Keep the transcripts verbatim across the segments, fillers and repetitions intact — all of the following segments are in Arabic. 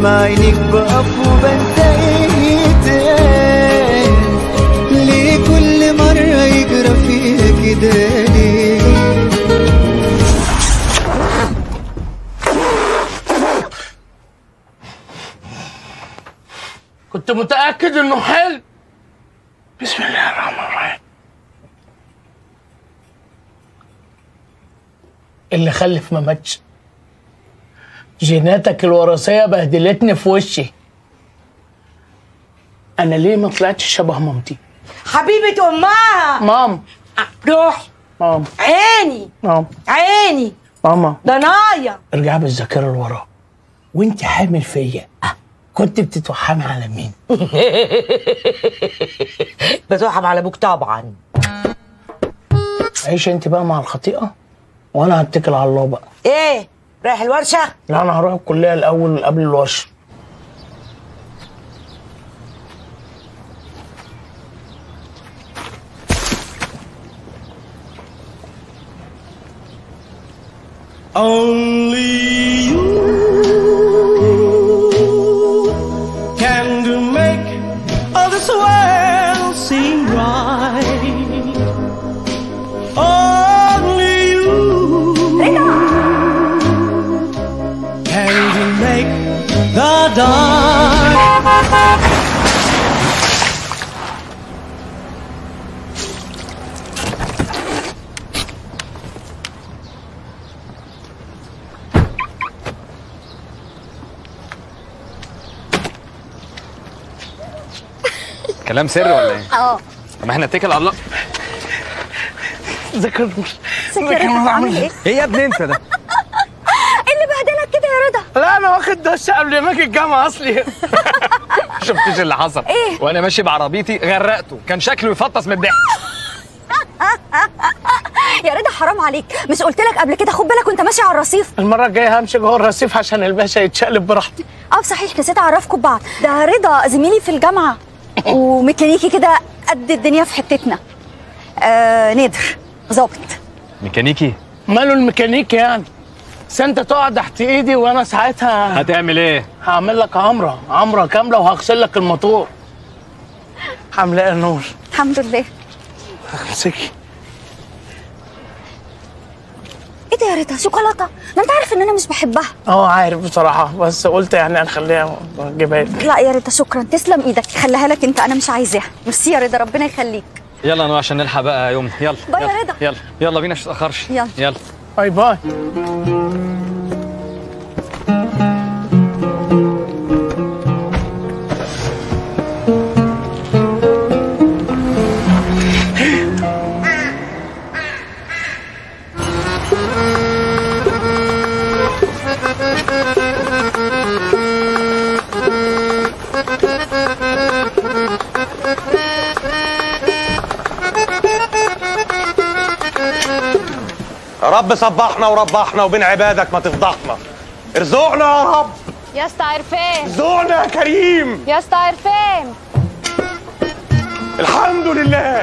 عينيك بقف وبنسى ايه تاني. ليه كل مرة يجرى فيها كده ليه؟ كنت متأكد انه حلم. بسم الله الرحمن الرحيم. اللي خلف ما ماتش. جيناتك الوراثية بهدلتني في وشي. أنا ليه ما طلعتش شبه مامتي؟ حبيبة أمها. مام. روحي. مام. عيني. مام. عيني. ماما. ضنايا. ارجع بالذاكرة لورا. وانت حامل فيا كنت بتتوحمي على مين؟ بتوحم على ابوك طبعا. عيش انت بقى مع الخطيئة وانا هتكل على الله بقى. ايه؟ رايح الورشة؟ لا انا هروح الكلية الاول قبل الورشة. Only you can do make all this world seem right. Only you can do make the dark. كلام سر ولا ايه؟ اه طب ما احنا نتكل على الله. ذاكر ذاكر عامل ايه؟ ايه يا ابني انت ده؟ ايه اللي بهدلك كده يا رضا؟ لا انا واخد دش قبل ما اجي الجامعة اصلي. شفتيش اللي حصل؟ ايه؟ وانا ماشي بعربيتي غرقته، كان شكله يفطس من الضحك. يا رضا حرام عليك، مش قلت لك قبل كده خد بالك وانت ماشي على الرصيف؟ المرة الجاية همشي جوه الرصيف عشان الباشا يتشقلب براحتي. اه صحيح نسيت اعرفكم ببعض، ده رضا زميلي في الجامعة وميكانيكي كده قد الدنيا في حتتنا. آه نادر ظابط. ميكانيكي؟ ماله الميكانيكي يعني؟ بس انت تقعد تحت ايدي وانا ساعتها هتعمل ايه؟ هعمل لك عمرة عمرة كاملة وهغسل لك الموتور. عاملة ايه يا نور؟ الحمد لله. امسكي. ايه ده يا رضا؟ شوكولاتة؟ ما انت عارف ان انا مش بحبها. اه عارف بصراحة، بس قلت يعني هنخليها اجيبها لك. لا يا رضا شكرا، تسلم ايدك، خليها لك انت، انا مش عايزاها. ميرسي يا رضا، ربنا يخليك. يلا نوع عشان نلحق بقى يوم. يلا باي يلا. يا رضا. يلا يلا بينا عشان متأخرش. يلا يلا باي باي. يا رب صبحنا وربحنا وبين عبادك ما تفضحنا. ارزقنا يا رب. يا اسطى عرفان. ارزقنا يا كريم. يا اسطى عرفان. الحمد لله.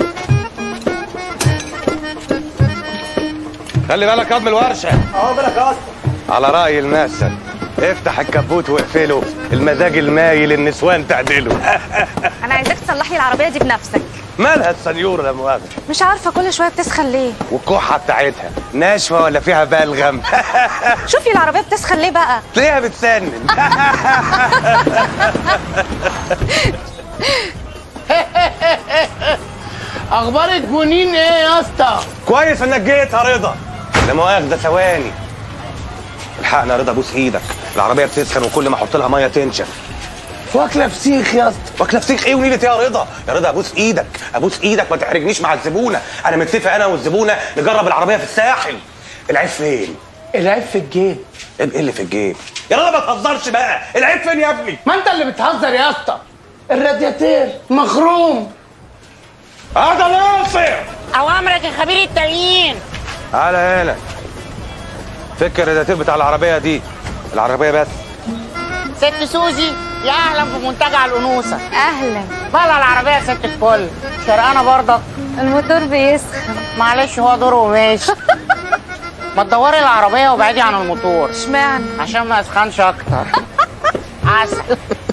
خلي بالك قبل الورشه. اه بالك يا اسطى. على راي المثل افتح الكبوت واقفله، المزاج المايل النسوان تعدله. انا عايزاك تصلح لي العربيه دي بنفسك. مالها السنيوره لا مؤاخذه؟ مش عارفه كل شويه بتسخن ليه؟ والكحه بتاعتها ناشفه ولا فيها بلغم؟ شوفي العربيه بتسخن ليه بقى؟ تلاقيها بتسنن. اخبار الجنين ايه يا اسطى؟ كويس انك جيت يا رضا. لا مؤاخذه ثواني. الحقنا يا رضا، بوس ايدك، العربيه بتسخن وكل ما احط لها ميه تنشف. واكله فسيخ يا اسطى. واكله فسيخ ايه ونيلة يا رضا؟ يا رضا ابوس ايدك، ابوس ايدك ما تحرجنيش مع الزبونه، انا متفق انا والزبونه نجرب العربيه في الساحل. العيب فين؟ العيب في الجيب. ايه اللي في الجيب؟ يا رضا ما تهزرش بقى، العيب فين يا ابني؟ ما انت اللي بتهزر يا اسطى. الرادياتير مخروم. هذا ناصر. اوامرك يا خبير التأمين. تعالى هنا. فك الرادياتير بتاع العربيه دي، العربيه بس. ست سوزي، يا اهلا في منتجع الانوثه. اهلا. بلا العربيه يا ست الكل. شرقانه برضك. الموتور بيسخن. معلش هو دوره وماشي. ما تدوري العربيه وابعدي عن الموتور. اشمعنى؟ عشان ما يسخنش اكتر. عسل.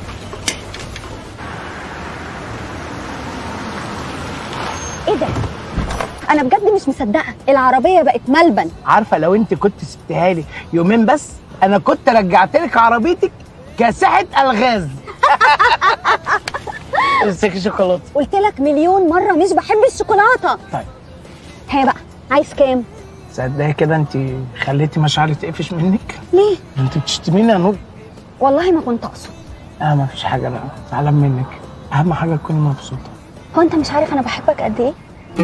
ايه ده؟ انا بجد مش مصدقه، العربيه بقت ملبن. عارفه لو انت كنت سبتها لي يومين بس انا كنت رجعت لك عربيتك كاسحه الغاز. امسكي شوكولاته. قلت لك مليون مره مش بحب الشوكولاته. طيب هي بقى عايز كام؟ صدقني كده انت خليتي مشاعري تقفش منك. ليه؟ انت بتشتميني يا نور. والله ما كنت اقصد. اه ما فيش حاجه بقى، زعلان منك. اهم حاجه تكوني مبسوطه. هو انت مش عارف انا بحبك قد ايه؟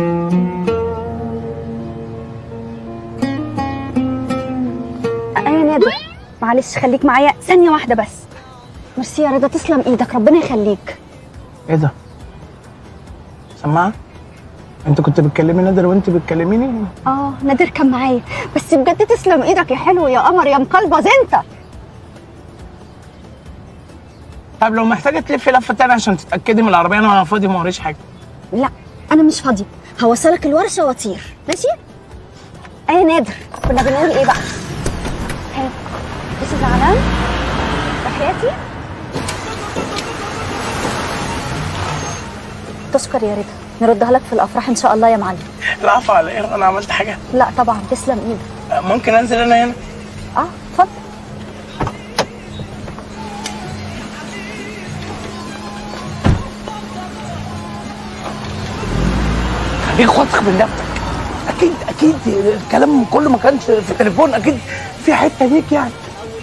ايه يا نادر، معلش خليك معايا ثانيه واحده بس. ميرسي يا رضا، تسلم ايدك، ربنا يخليك. ايه ده؟ سماعه؟ انت كنت بتكلمي نادر وانت بتكلميني؟ اه نادر كان معايا، بس بجد تسلم ايدك يا حلو يا قمر يا مقلبز انت. طب لو محتاجه تلفي لفه تانية عشان تتاكدي من العربيه انا فاضي ما وريش حاجه. لا انا مش فاضيه، هوصلك الورشه واطير، ماشي؟ ايه يا نادر، كنا بنقول ايه بقى؟ ها لسه زعلان؟ تحياتي؟ تشكر يا رضا، نردها لك في الافراح ان شاء الله يا معلم. العفو على ايه؟ انا عملت حاجه؟ لا طبعا، تسلم ايدك. ممكن انزل انا هنا؟ اه اتفضل. خليك واثق من نفسك. اكيد اكيد الكلام كله ما كانش في التليفون، اكيد في حته ليك يعني.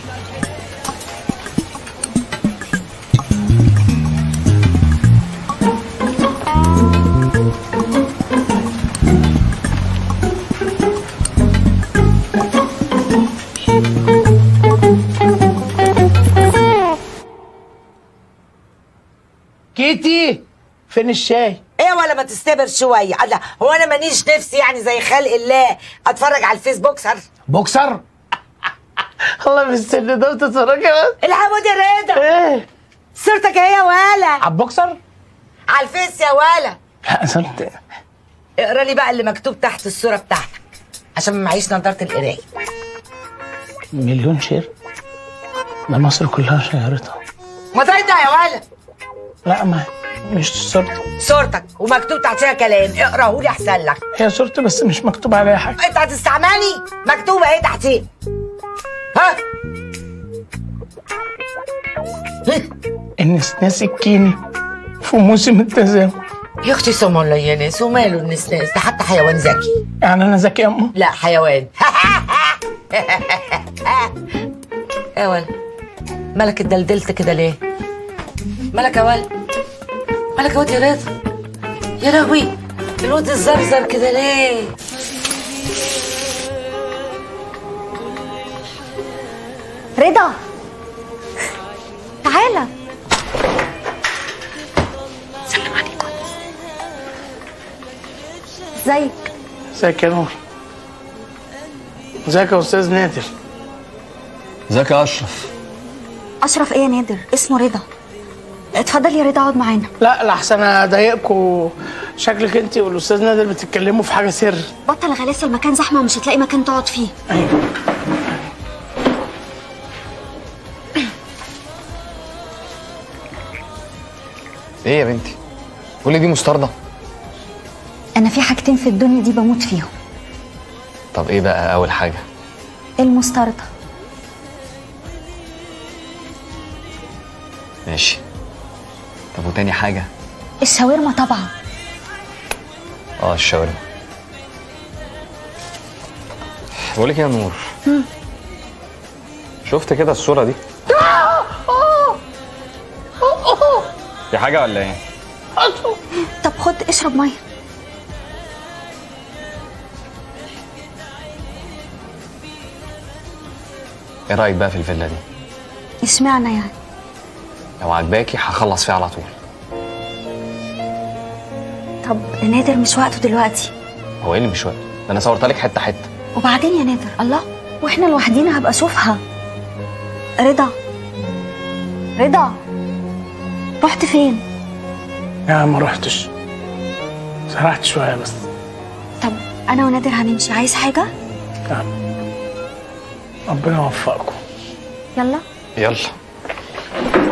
كيتي فين الشاي؟ ايه ولا ما تستبر شويه؟ الله، هو انا مانيش نفسي يعني زي خلق الله اتفرج على الفيس بوكسر؟ بوكسر؟ الله في السن ده بتتفرجي بس؟ الحمد يا رضا. ايه؟ صورتك ايه يا ولا؟ على البوكسر؟ على الفيس يا ولا. لا صرت. اقرا لي بقى اللي مكتوب تحت الصوره بتاعتك عشان ما معيش نضاره القرايه. مليون شير؟ ده مصر كلها شهرتها. ما ترد يا ولا. لا ما مش صورتي. صورتك ومكتوب تحتها كلام، اقراه لي احسن لك. هي صورتي بس مش مكتوب عليها حاجه. انت هتستعملني؟ مكتوبه ايه تحتيه؟ ها؟ النسناس الكيني في موسم التزاوج. يا اختي سم الله يا ناس، وماله النسناس ده؟ حتى حيوان ذكي. يعني انا ذكي يا امه؟ لا حيوان. يا ولد مالك اتدلدلت كده ليه؟ مالك يا ولد؟ مالك يا واد يا رضا؟ يا لهوي الواد الزرزر كده ليه؟ رضا تعالى. سلم عليكم. ازيك؟ ازيك يا نور؟ ازيك يا استاذ نادر؟ ازيك يا اشرف؟ اشرف ايه يا نادر؟ اسمه رضا. اتفضل يا رضا اقعد معانا. لا لحسن اضايقكوا، شكلك انت والاستاذ نادر بتتكلموا في حاجه سر. بطل غلاسه، المكان زحمه ومش هتلاقي مكان تقعد فيه. ايوه. ايه يا بنتي؟ كل دي مستردة؟ انا في حاجتين في الدنيا دي بموت فيهم. طب ايه بقى اول حاجه؟ المستردة. ماشي. طب وتاني حاجه؟ الشاورما طبعا. اه الشاورما. بقول لك يا نور، هم. شفت كده الصوره دي؟ في حاجه ولا ايه؟ طب خد اشرب ميه. ايه رايك بقى في الفيلا دي؟ اشمعنى يعني؟ لو عجباكي هخلص فيها على طول. طب يا نادر مش وقته دلوقتي. هو ايه اللي مش وقت؟ ده انا صورت لك حته حته. وبعدين يا نادر الله، واحنا لوحدينا هبقى اشوفها. رضا رضا رحت فين؟ لا ما رحتش، سرحت شويه بس. طب انا ونادر هنمشي، عايز حاجه؟ لا ربنا يوفقكم. يلا يلا.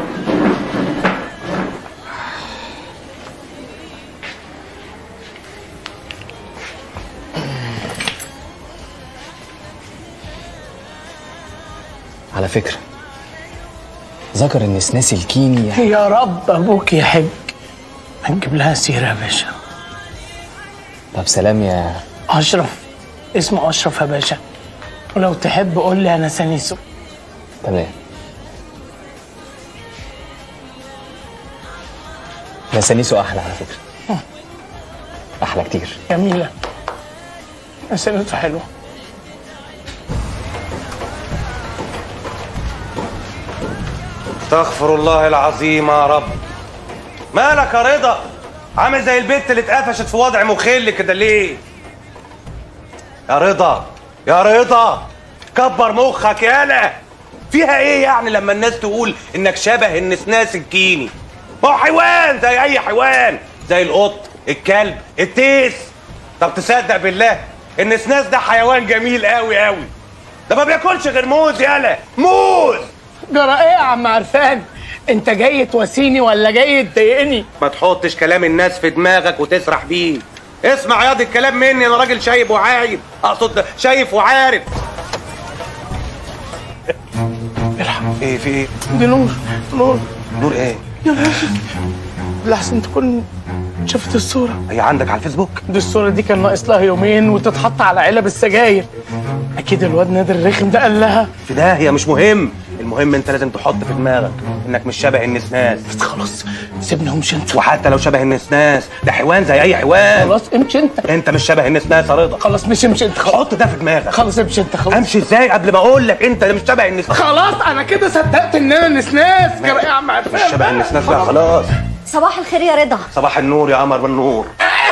على فكره ذكر ان سناس الكيني يعني. يا رب ابوك يحج. هنجيب لها سيره يا باشا. طب سلام يا اشرف. اسمه اشرف يا باشا، ولو تحب قول لي انا سنيسو. تمام. يا سنيسو احلى على فكره. احلى كتير. جميله. يا سنيسو حلوه. استغفر الله العظيم يا رب. مالك يا رضا؟ عامل زي البت اللي اتقفشت في وضع مخل كده ليه؟ يا رضا يا رضا كبر مخك يالا. فيها ايه يعني لما الناس تقول انك شبه النسناس الكيني؟ ما هو حيوان زي اي حيوان، زي القط، الكلب، التيس. طب تصدق بالله النسناس ده حيوان جميل قوي قوي. ده ما بياكلش غير موز يالا، موز. جرى ايه يا عم عرفان؟ انت جاي تواسيني ولا جاي تضايقني؟ ما تحطش كلام الناس في دماغك وتسرح بيه. اسمع ياض الكلام مني، انا راجل شايب وعايب، اقصد شايف وعارف. الحق. ايه في ايه؟ دي نور. نور. نور ايه؟ يا باشا لحسن تكون شفت الصورة. هي عندك على الفيسبوك؟ دي الصورة دي كان ناقص لها يومين وتتحط على علب السجاير. أكيد الواد نادر الرخم ده قال لها. في ده هي مش مهم، المهم انت لازم تحط في دماغك انك مش شبه النسناس. بس خلاص سيبنا وامشي انت. وحتى لو شبه النسناس ده حيوان زي اي حيوان. خلاص امشي انت. انت مش شبه النسناس يا رضا. خلاص مش امشي انت. حط ده في دماغك. خلاص امشي انت. خلاص امشي ازاي قبل ما اقول لك انت مش شبه النسناس؟ خلاص انا كده صدقت ان انا نسناس. جرى ايه يا عم عرفان؟ مش شبه النسناس بقى خلاص. صباح الخير يا رضا. صباح النور يا قمر بالنور.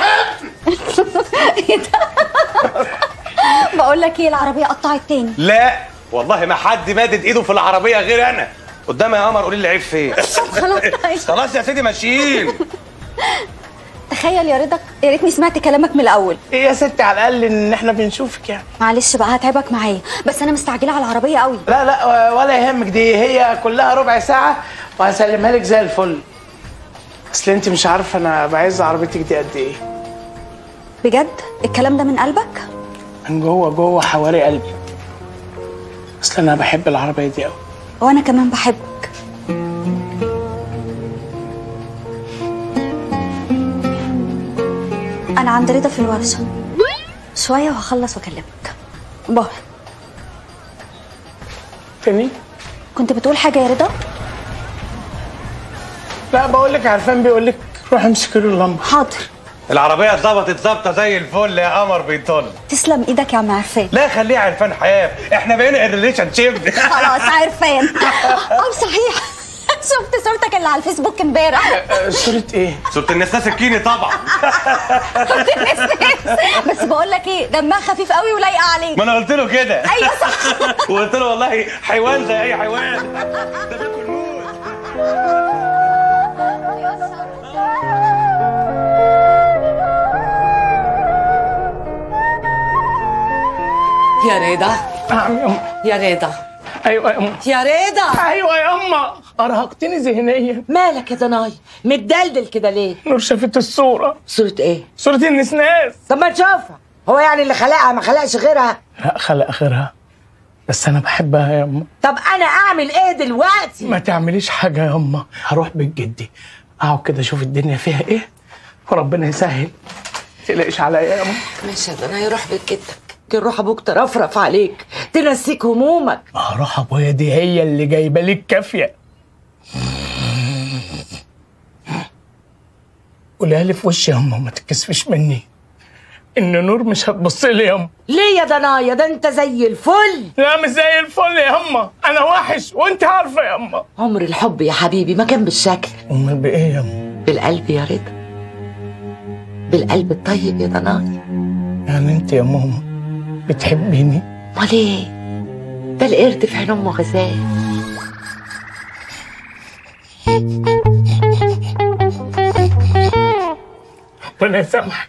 بقول لك ايه، العربيه قطعت تاني. لا والله ما حد مادد ايده في العربيه غير انا. قدامي يا قمر قولي لي العيب فين. خلاص خلاص يا سيدي ماشيين. تخيل يا رضا، يا ريتني سمعت كلامك من الاول. ايه يا ستي على الاقل ان احنا بنشوفك يعني. معلش بقى هتعبك معايا، بس انا مستعجله على العربيه قوي. لا لا ولا يهمك، دي هي كلها ربع ساعه وهسلمها لك زي الفل. اصل انت مش عارفه انا بعز عربيتك دي قد ايه. بجد الكلام ده من قلبك؟ من جوه جوه حواري قلبي. اصل انا بحب العربيه دي قوي. وانا كمان بحبك. انا عند رضا في الورشه شويه وهخلص واكلمك. باي. تاني؟ كنت بتقول حاجه يا رضا؟ لا بقول لك عرفان بيقول لك روح امسكي له اللمبه. حاضر. العربيه اتظبطت ظبطه زي الفل يا قمر بيطل. تسلم ايدك يا عم عرفان. لا خليه عرفان حياه، احنا بقينا الريليشن شيب. خلاص عرفان. اه صحيح شفت صورتك اللي على الفيسبوك امبارح. صورة ايه؟ صورة النسناس الكيني طبعا. صورة النسناس. بس بقول لك ايه، دمها خفيف قوي ولايقه عليك. ما انا قلت له كده. ايوه صح. وقلت له والله حيوان زي اي حيوان. ده بياكل موز. يا رضا. نعم يا أم. يا رضا. ايوه يا أم. يا رضا. ايوه يا أما، ارهقتني ذهنيا. مالك يا ضناي؟ متدلدل كده ليه؟ نور شافت الصوره. صورة ايه؟ صوره النسناس. طب ما تشوفها، هو يعني اللي خلقها ما خلقش غيرها؟ لا خلق غيرها، بس انا بحبها يا أما. طب انا اعمل ايه دلوقتي؟ ما تعمليش حاجه يا أما، هروح بيت جدي اقعد كده اشوف الدنيا فيها ايه وربنا يسهل. ما تقلقش عليا يا أما. ماشي يا ضناي، روح بيت جدك، يمكن روح ابوك ترفرف عليك تنسيك همومك. ما هروح ابويا دي هي اللي جايبه لك كافيه. قولها لي في وشي يا أما، ما تتكسفش مني ان نور مش هتبص لي يا أما. ليه يا ضنايا؟ ده انت زي الفل. لا مش زي الفل يا أما، انا وحش وانت عارفه يا أما. عمر الحب يا حبيبي ما كان بالشكل. امال بايه يا أما؟ بالقلب يا رضا، بالقلب الطيب يا ضنايا. يعني انت يا ماما بتحبيني؟ امال ايه؟ ده القرد في عين امه غزال. ربنا يسامحك.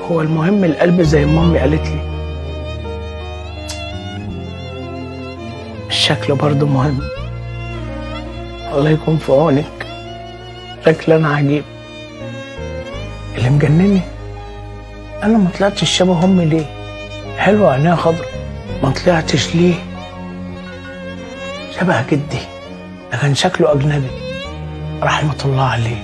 هو المهم القلب زي ما امي قالت لي. الشكل برضه مهم. الله يكون في عونك، شكل انا عجيب. اللي مجنني انا ما طلعتش شبه امي ليه؟ حلوه عينيها خضرا، ما طلعتش ليه شبه جدي؟ ده كان شكله اجنبي رحمه الله عليه.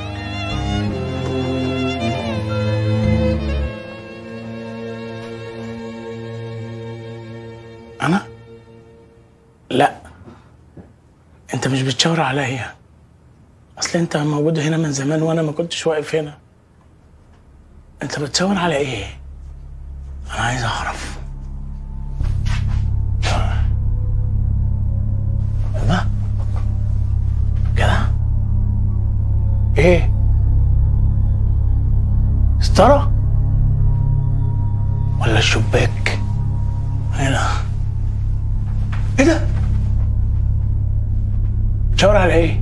انا لا، انت مش بتشاور عليا، اصل انت موجود هنا من زمان وانا ما كنتش واقف هنا. انت بتشاور على ايه؟ انا عايز اعرف. الله كده ايه؟ ستارة ولا الشباك هنا؟ ايه ده؟ بتشاور على ايه؟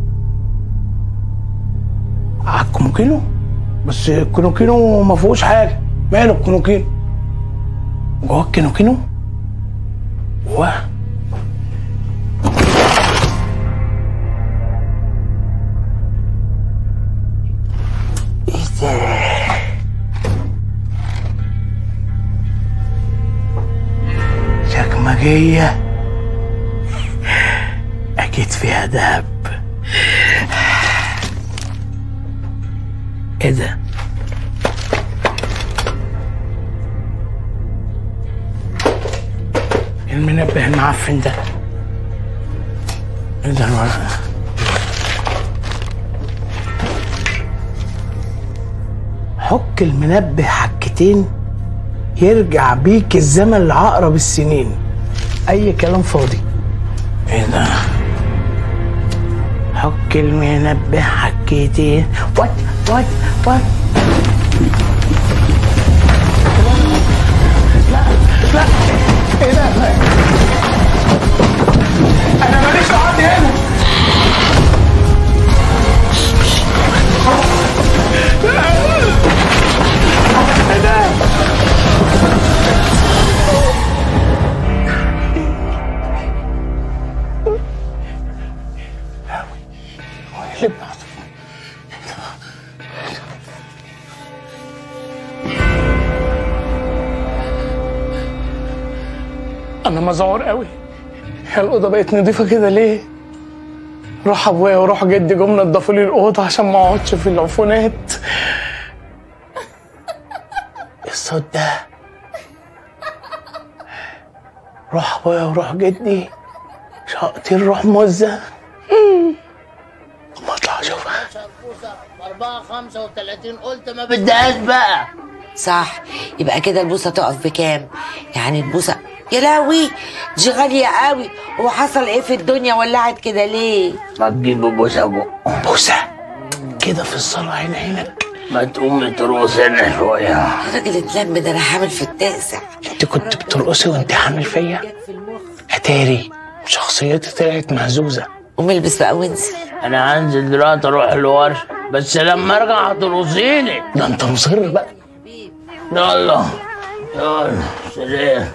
على الكونوكينو؟ بس الكونوكينو ما فيهوش حاجه. ماله الكونوكينو؟ جوه الكونوكينو جواه ايه ده؟ شكمجيه اكيد فيها دهب. ايه ده؟ المنبه المعفن ده ايه ده الورق؟ حك المنبه حكتين يرجع بيك الزمن لعقرب السنين. اي كلام فاضي. ايه ده؟ حك المنبه حكتين. وات وات وات لا لا ايه ده؟ انا ماليش قعد هنا. ايه ده؟ اللي بنعطف انا مذعور قوي. هي الاوضه بقت نضيفه كده ليه؟ روح ابويا وروح جدي جم نضفوا لي الاوضه عشان ما اقعدش في العفونات. الصوت ده روح ابويا وروح جدي شقطين روح مزه. ما اطلع اشوفها. أربعة خمسة وثلاثين قلت ما بدهاش بقى. صح، يبقى كده البوسه تقف بكام؟ يعني البوسه يا لهوي دي غاليه قوي. هو حصل ايه في الدنيا ولعت كده ليه؟ ما تجيب بوسه بقى. بوسه كده في الصاله عين عينك. ما تقوم ترقص هنا شويه. يا راجل اتلم، ده انا حامل في التاسع. انت كنت بترقصي وانت حامل فيا؟ اتاري شخصيتي طلعت مهزوزه. قوم البس بقى وانزل. انا هنزل دلوقتي اروح الورشه، بس لما ارجع هترقصيلي. ده انت مصر بقى. يلا يلا سلام.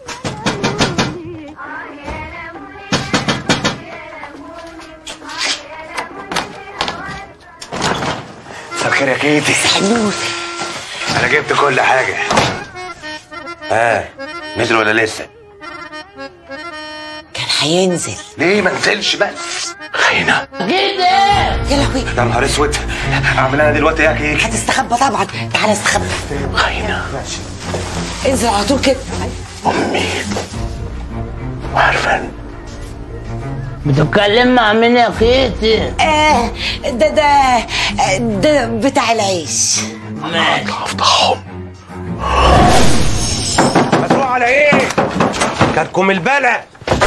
مساء الخير يا كيتي. حلوف. انا جبت كل حاجه. ها آه. نزل ولا لسه؟ كان هينزل. ليه ما نزلش بس؟ خينا كده يا لهوي. يا نهار اسود. اعمل انا دلوقتي يا كيك؟ هتستخبى طبعا. تعالى استخبى. خينا انزل على طول كده. امي وعارفه بتتكلم مع مين يا خيتي؟ آه ده ده ده بتاع العيش. انا هطلع افضحهم. هتروح على ايه؟ كاتكم البلع.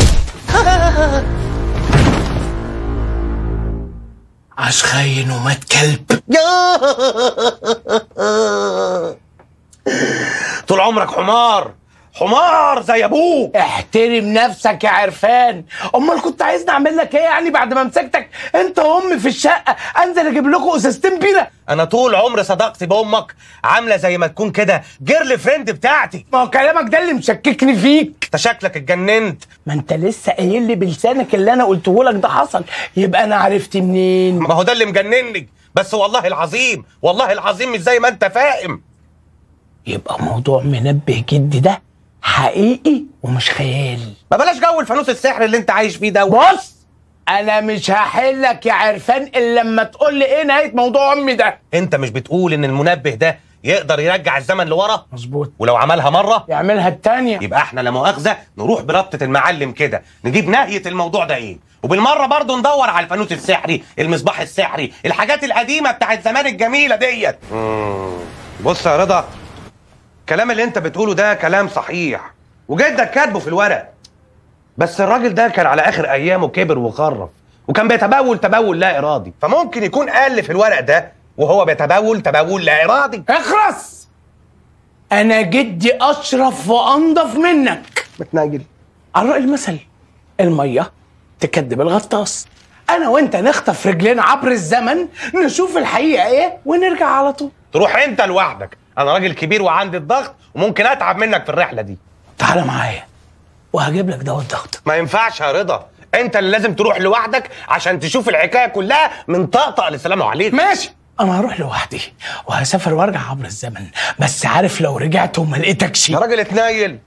عاش خاين ومات كلب. طول عمرك حمار حمار زي ابوك. احترم نفسك يا عرفان. امال كنت عايزني اعمل لك ايه يعني بعد ما مسكتك انت وامي في الشقه؟ انزل اجيب لكم ازازتين بيره؟ انا طول عمري صداقتي بامك عامله زي ما تكون كده جيرل فريند بتاعتي. ما هو كلامك ده اللي مشككني فيك. انت شكلك اتجننت. ما انت لسه قايل لي بلسانك اللي انا قلته لك ده حصل، يبقى انا عرفت منين؟ ما هو ده اللي مجنني. بس والله العظيم والله العظيم مش زي ما انت فاهم. يبقى موضوع منبه جدي ده حقيقي ومش خيالي. ما بلاش جو الفانوس السحر اللي انت عايش فيه ده. بص انا مش هحلك يا عرفان الا لما تقول لي ايه نهايه موضوع امي ده. انت مش بتقول ان المنبه ده يقدر يرجع الزمن لورا؟ مظبوط. ولو عملها مره يعملها التانيه. يبقى احنا لا مؤاخذه نروح بربطه المعلم كده نجيب نهايه الموضوع ده ايه، وبالمره برضه ندور على الفانوس السحري، المصباح السحري، الحاجات القديمه بتاعت زمان الجميله ديت. بص يا رضا، الكلام اللي انت بتقوله ده كلام صحيح وجدك كاتبه في الورق، بس الراجل ده كان على اخر ايامه كبر وخرف وكان بيتبول تبول لا ارادي، فممكن يكون قال في الورق ده وهو بيتبول تبول لا ارادي. اخرس. انا جدي اشرف وانضف منك. متناجل. على رأي المثل الميه تكدب الغطاس. انا وانت نخطف رجلنا عبر الزمن نشوف الحقيقه ايه ونرجع على طول. تروح انت لوحدك، انا راجل كبير وعندي الضغط وممكن اتعب منك في الرحله دي. تعالى معايا وهجيب لك دواء الضغط. ما ينفعش يا رضا، انت اللي لازم تروح لوحدك عشان تشوف الحكايه كلها من طقطق لسلام عليكم. ماشي، انا هروح لوحدي وهسافر وارجع عبر الزمن، بس عارف لو رجعت وما لقيتكش. يا راجل اتنايل.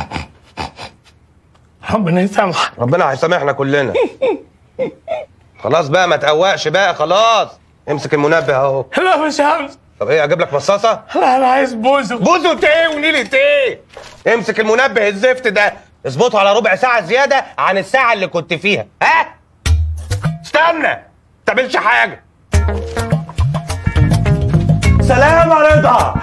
ربنا يسامحك. ربنا هيسامحنا كلنا. خلاص بقى ما تقوقش بقى، خلاص امسك المنبه اهو. لا مش همسك. طب ايه اجيب لك مصاصه؟ لا انا عايز بوزو. بوزو ايه ونيلة ايه؟ امسك المنبه الزفت ده اظبطه على ربع ساعه زياده عن الساعه اللي كنت فيها. ها؟ استنى ما تعملش حاجه. سلام يا رضا.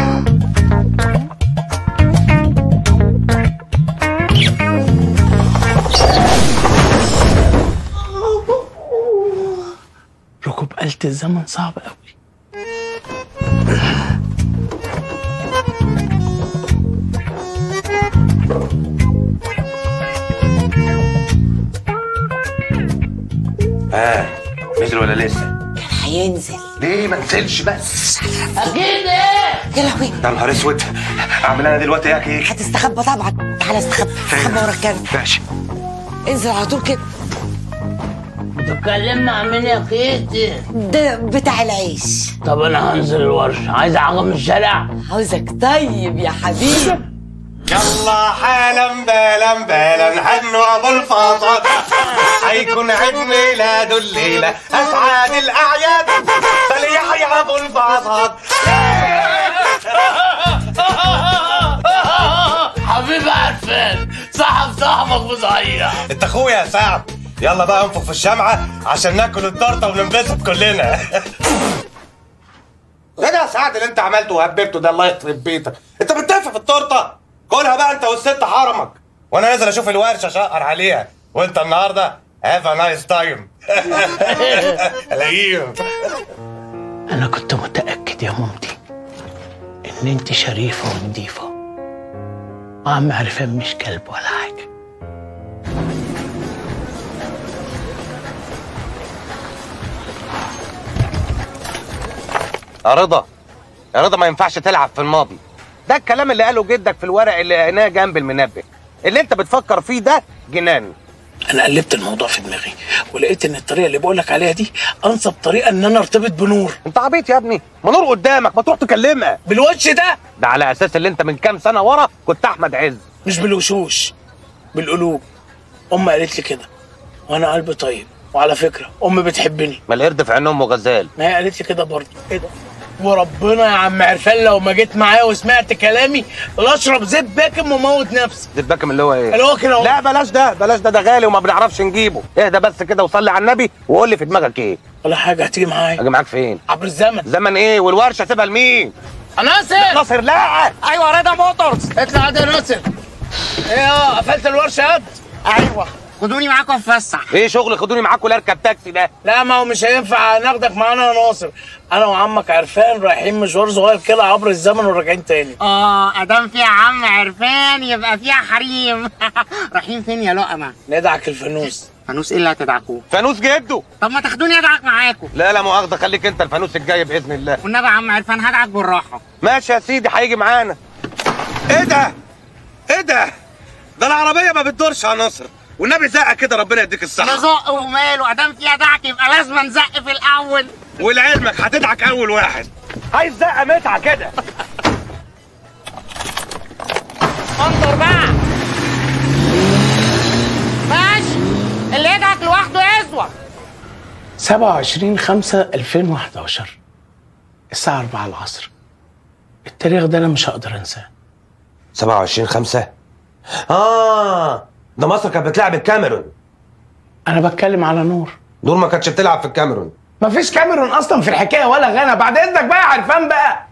ركوب آلة الزمن صعب قوي. اه نزل ولا لسه؟ كان هينزل. ليه ما نزلش بس؟ اكيد ايه؟ يا لهوي يا نهار اسود، اعمل انا دلوقتي ايه كيك؟ هتستخبى طبعا. تعالى استخبى استخبى ورا الكنب. ماشي انزل على طول كده. بتكلم مع مين يا كيتي؟ ده بتاع العيش. طب انا هنزل الورشه، عايز حاجه من الشارع؟ عاوزك طيب يا حبيبي. يلا حالا بالا بالا هنوا ابو الفاطمه، هيكون عيد ميلاده الليله اسعد الاعياد، فليحيى ابو الفاطمه. حبيبي عرفان، صاحب صاحبك وصحيح. انت اخويا يا سعد. يلا بقى انفخ في الشمعه عشان ناكل التورته وننبسط كلنا. ايه ده يا سعد اللي انت عملته وهببته ده؟ الله يخرب بيتك، انت بتدفع في التورته؟ كلها بقى انت والست حرمك، وانا نازل اشوف الورشه اشقر عليها، وانت النهارده هاف ا نايس تايم. الاقيهم. انا كنت متاكد يا مامتي ان انت شريفه ونضيفه، وعم عرفان مش كلب ولا حاجه. يا رضا يا رضا ما ينفعش تلعب في الماضي. ده الكلام اللي قاله جدك في الورق اللي هنا جنب المنبه. اللي انت بتفكر فيه ده جنان. انا قلبت الموضوع في دماغي ولقيت ان الطريقه اللي بقولك عليها دي انسب طريقه ان انا ارتبط بنور. انت عبيط يا ابني، ما نور قدامك، ما تروح تكلمها بالوش ده. ده على اساس اللي انت من كام سنه ورا كنت احمد عز. مش بالوشوش، بالقلوب. امي قالت لي كده وانا قلبي طيب، وعلى فكره امي بتحبني. ما القرد في عين امه غزال. ما هي قالت لي كده برضه. ايه ده؟ وربنا يا عم عرفان لو ما جيت معايا وسمعت كلامي لا اشرب زيت باكم وموت نفسي. زيت باكم اللي هو ايه؟ اللي هو كده. لا بلاش ده بلاش ده، ده غالي وما بنعرفش نجيبه. اهدى بس كده وصلي على النبي وقول لي في دماغك ايه؟ ولا حاجه. هتيجي معايا؟ اجي معاك فين؟ عبر الزمن. زمن ايه؟ والورشه سيبها لمين؟ ناصر. ناصر لا. ايوه رضا موتورز. اطلع عند ناصر. ايه اه قفلت الورشه يا قد؟ ايوه خدوني معاكم اتفسح. ايه شغل خدوني معاكم ولا اركب تاكسي ده؟ لا ما هو مش هينفع ناخدك معانا يا ناصر. انا وعمك عرفان رايحين مشوار صغير كده عبر الزمن وراجعين تاني. اه ادام فيها عم عرفان يبقى فيها حريم. رايحين فين يا لقمه؟ ندعك الفانوس. فانوس ايه اللي هتدعكوه؟ فانوس جده. طب ما تاخدوني ادعك معاكم. لا لا مؤاخذه، خليك انت الفانوس الجاي باذن الله. والنبي يا عم عرفان هدعك بالراحه. ماشي يا سيدي هيجي معانا. ايه ده؟ ايه ده؟ ده العربيه ما بتدورش يا نصر، والنبي زقه كده ربنا يديك الصحه. نزق وماله، ادام فيها دعك يبقى لازم نزق في الاول. ولعلمك هتدعك اول واحد. عايز زقه متعه كده. انظر بقى. ماشي، اللي يدعك لوحده يسوى. سبعة وعشرين خمسة ألفين وحداشر الساعة أربعة العصر. التاريخ ده انا مش هقدر انساه. سبعة وعشرين خمسة. اه ده مصر كانت بتلعب الكاميرون. انا بتكلم على نور. نور ما كانتش بتلعب في الكاميرون. مفيش كاميرون اصلا في الحكايه ولا غنى. بعد اذنك بقى يا عرفان بقى.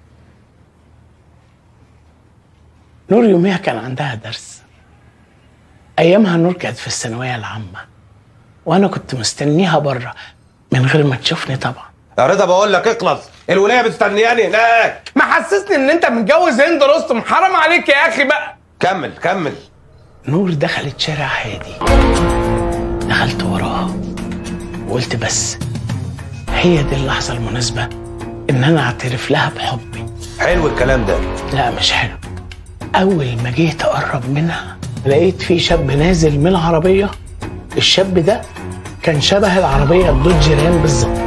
نور يوميها كان عندها درس. ايامها نور كانت في الثانويه العامه وانا كنت مستنيها بره من غير ما تشوفني طبعا. يا رضا بقول لك اخلص، الولايه مستنياني هناك. ما حسسني ان انت متجوز هند رستم، حرام عليك يا اخي بقى. كمل كمل. نور دخلت شارع هادي، دخلت وراها وقلت بس هي دي اللحظه المناسبه ان انا اعترف لها بحبي. حلو الكلام ده. لا مش حلو. اول ما جيت اقرب منها لقيت في شاب نازل من العربيه. الشاب ده كان شبه العربيه الدوج رام بالظبط.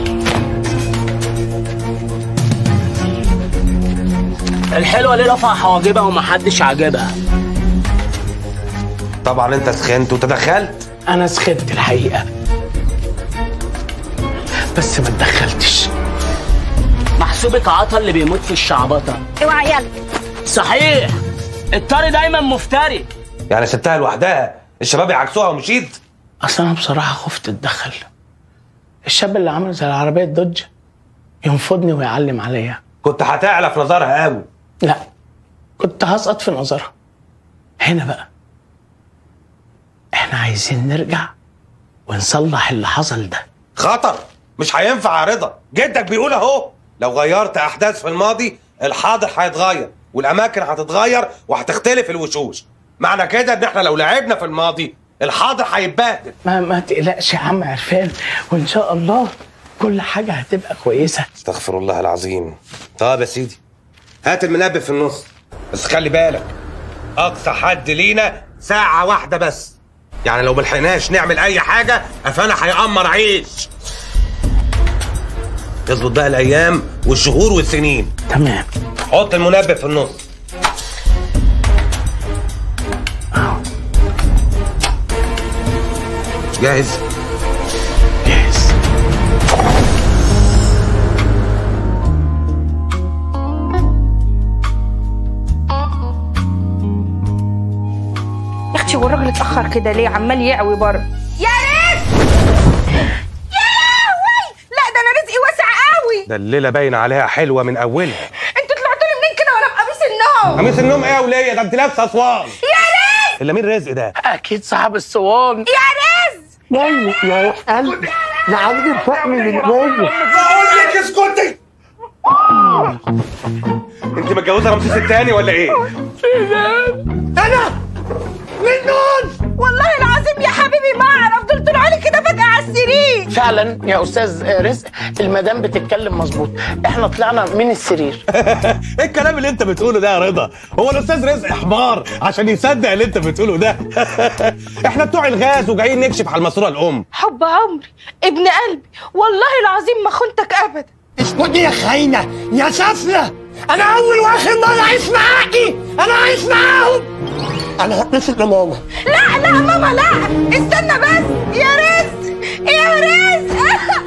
الحلوه ليه رفع حواجبها ومحدش عاجبها؟ طبعا انت سخنت وتدخلت. انا سخنت الحقيقه بس ما اتدخلتش. محسوبك عطا اللي بيموت في الشعبطه. اوعى يلا. صحيح الطري دايما مفتري. يعني سبتها لوحدها الشباب يعكسوها ومشيت؟ اصل انا بصراحه خفت اتدخل. الشاب اللي عامل زي العربيه الدوج ينفضني ويعلم عليا. كنت هتعلى في نظرها قوي. لا كنت هسقط في نظرها. هنا بقى احنا عايزين نرجع ونصلح اللي حصل ده. خطر، مش هينفع يا رضا. جدك بيقول اهو لو غيرت احداث في الماضي الحاضر هيتغير والاماكن هتتغير وهتختلف الوشوش. معنى كده ان احنا لو لعبنا في الماضي الحاضر هيتبهدل. ما ما تقلقش يا عم عرفان، وان شاء الله كل حاجه هتبقى كويسه. استغفر الله العظيم. طب يا سيدي هات المنبه في النص، بس خلي بالك اقصى حد لينا ساعه واحده بس. يعني لو ملحقناش نعمل اي حاجه قفانا هيقمر عيش. يظبط بقى الايام والشهور والسنين. تمام. حط المنبه في النص. جاهز؟ جاهز. يا اختي والراجل اتاخر كده ليه؟ عمال يعوي بره. يا رزق يا لهوي. لا ده انا رزقي واسع قوي. ده الليله باينه عليها حلوه من اولها. انتوا طلعتوا لي منين كده وانا بقميص النوم؟ قميص النوم ايه يا وليه؟ ده انت لابسه اسوان. يا رزق. الا مين رزق ده؟ اكيد صاحب الصوان. يا رزق. يا يا قلبي انا عايز الفهم من جوه. بقول لك اسكتي. انت متجوزه رمسيس الثاني ولا ايه؟ انا منون والله العظيم يا حبيبي ما اعرف. دول طلعوا لي كده فجاه على السرير. فعلا يا استاذ رزق المدام بتتكلم مظبوط. احنا طلعنا من السرير. ايه الكلام اللي انت بتقوله ده يا رضا؟ هو الاستاذ رزق حمار عشان يصدق اللي انت بتقوله ده؟ احنا بتوع الغاز وجايين نكشف على الماسوره الام. حب عمري ابن قلبي والله العظيم ما خنتك ابدا. اسكتي يا خاينه يا سافله. انا اول واخر مره عايش معاكي. انا عايش معاهم. انا هتصل بماما. لا لا ماما لا. استنى بس يا رزق يا رزق.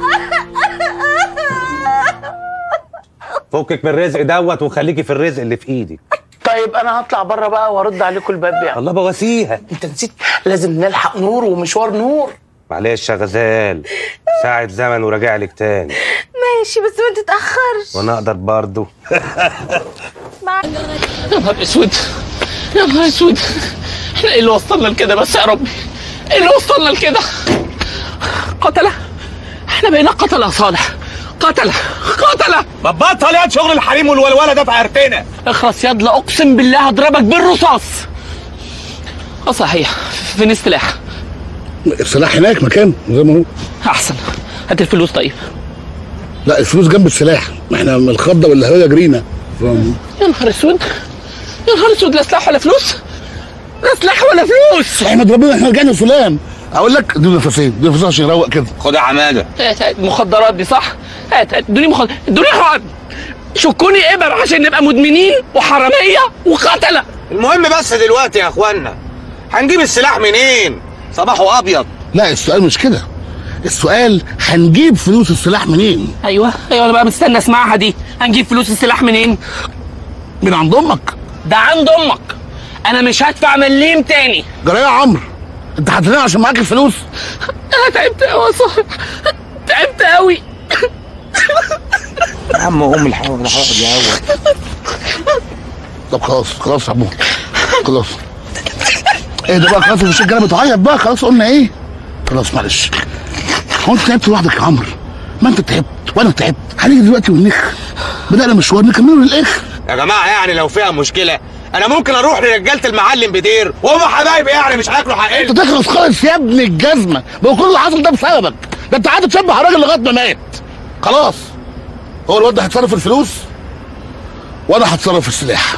فكك من الرزق دوت وخليكي في الرزق اللي في ايدك. طيب انا هطلع بره بقى وارد عليكم الباب يعني. الله بواسيها. انت نسيت لازم نلحق نور ومشوار نور. معلش يا غزال ساعة زمن وراجع لك تاني. ماشي بس ما تتاخرش. وانا اقدر برضه. مع... يا نهار اسود يا نهار اسود. احنا ايه اللي وصلنا لكده بس يا ربي؟ ايه اللي وصلنا لكده؟ قتله؟ احنا بقينا قتله يا صالح، قتله قتله. ما تبطل يا شغل الحريم والولوله ده في عرتنا. اخرس ياض، لا اقسم بالله هضربك بالرصاص. اه صحيح، فين السلاح؟ السلاح هناك مكان زي ما هو. احسن، هات الفلوس. طيب لا الفلوس جنب السلاح، ما احنا من الخضه والهويه جرينا. يا نهار اسود، يا نهار اسود، لا سلاح ولا فلوس، لا سلاح ولا فلوس. احمد ربنا احنا رجعنا سلام. اقول لك ادوني نفسين، ادوني نفسين عشان يروق كده. خد يا عماده. هات هات مخدرات دي صح؟ هات هات ادوني مخدرات، ادوني حقن. شكوني ابر عشان نبقى مدمنين وحراميه وقتله. المهم بس دلوقتي يا اخوانا هنجيب السلاح منين؟ صباحه ابيض. لا السؤال مش كده، السؤال هنجيب فلوس السلاح منين؟ ايوه ايوه انا بقى مستني اسمعها دي. هنجيب فلوس السلاح منين؟ من عند امك. ده عند امك، انا مش هدفع مليم تاني. جرى يا عمرو؟ انت هتنام عشان معاك الفلوس؟ انا تعبت قوي يا صاحبي، تعبت قوي. يا عم ام الحوض الحوض يا اول. طب خلاص خلاص يا عمو، خلاص ايه ده بقى؟ خلاص مش الجنة بتعيط بقى، خلاص قلنا ايه؟ خلاص معلش. هو انت تعبت لوحدك يا عمرو؟ ما انت تعبت وانا تعبت، هنيجي دلوقتي ونخ بدأنا مشوار نكمله للاخر. يا جماعه يعني لو فيها مشكله انا ممكن اروح لرجاله المعلم بدير وهم حبايبي يعني مش هياكلوا حقنا. انت تخلص خالص يا ابن الجزمه، ما هو كل اللي حصل ده بسببك، ده انت قاعد تشبه الراجل لغايه ما مات. خلاص هو الواد ده هيتصرف في الفلوس وانا هتصرف في السلاح.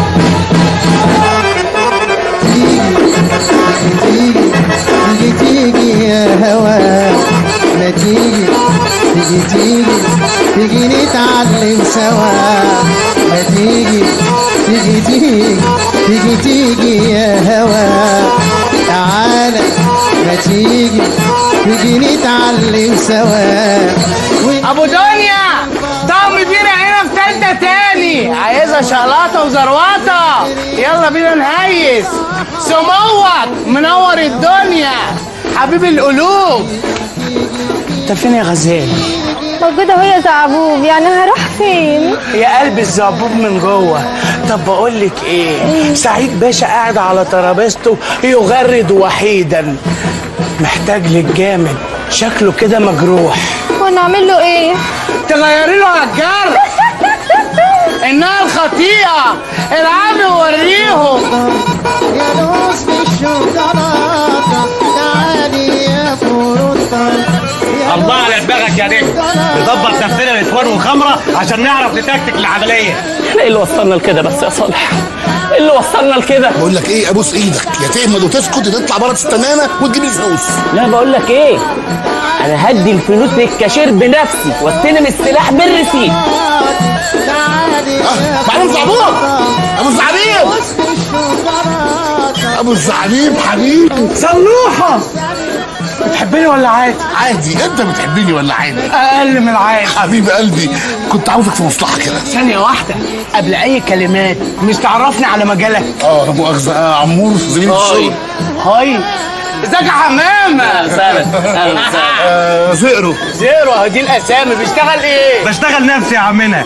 تيجي تيجي يا هوا، ما تيجي تيجي تيجي تيجي نتعلم سوا، ما تيجي تيجي تيجي تيجي تيجي يا هوا، تعالى ما تيجي تيجي نتعلم سوا. ابو دنيا طعم بينا هنا في تالتة تاني، عايزها شقلاطه وزروطه، يلا بينا نهيس. سموك منور الدنيا حبيب القلوب. انت فين يا غزال؟ موجودة وهي زعبوب، يعني هروح فين؟ يا قلب الزعبوب من جوه. طب بقول لك ايه، سعيد باشا قاعد على ترابيزته يغرد وحيدا، محتاج لك جامد، شكله كده مجروح. وانا اعمل له ايه؟ تغيري له على الجرح. انها الخطيئه، العبي ووريهم. يا لوز بالشوكولاته تعالي يا فروتة. الله على دماغك يا نجم، نظبط نفسنا نسوان وخمره عشان نعرف نتكتك العمليه. احنا ايه اللي وصلنا لكده بس يا صالح؟ ايه اللي وصلنا لكده؟ بقول لك ايه، ابوس ايدك يا تهمد وتسكت وتطلع بره تستنانا وتجيب الفلوس. لا بقول لك ايه، انا هدي الفلوس للكاشير بنفسي واستلم السلاح بالرصيد. اه معلم زعبوب، ابو الزعبيب، ابو الزعبيب حبيبي. صلوحه بتحبني ولا عادي؟ عادي. انت بتحبني ولا عادي؟ اقل من العادي. حبيب قلبي كنت عاوزك في مصلحه كده. ثانيه واحده قبل اي كلمات، مش تعرفني على مجالك؟ اه لا مؤاخذه، آه عمور زميلي في الشغل. هاي ازيك يا حمامه؟ اهلا اهلا آه زئرو. زيرو دي الاسامي. بيشتغل ايه؟ بشتغل نفسي يا عمنا.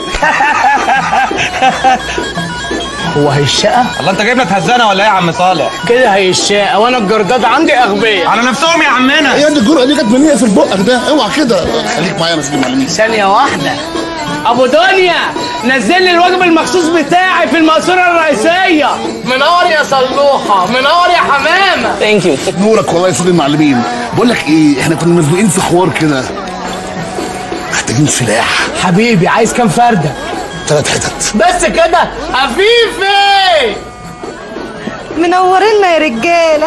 هو هيشقى؟ الله انت جايبنا تهزنا ولا ايه يا عم صالح؟ كده هيشقى، وانا الجرداد عندي اغبياء على نفسهم يا عمنا. ايه الجرأه دي جت منين في بقك ده؟ اوعى كده، خليك معايا يا سيدي المعلمين. ثانيه واحده. ابو دنيا نزل لي الواجب المخصوص بتاعي في المقصوره الرئيسيه. منور يا صلوحه، منور يا حمامه. ثانك يو. نورك والله يا سيدي المعلمين. بقول لك ايه، احنا كنا مسبوقين في حوار كده، محتاجين سلاح. حبيبي عايز كام فرده؟ ثلاث حتت بس كده؟ عفيفي منورينا يا رجاله.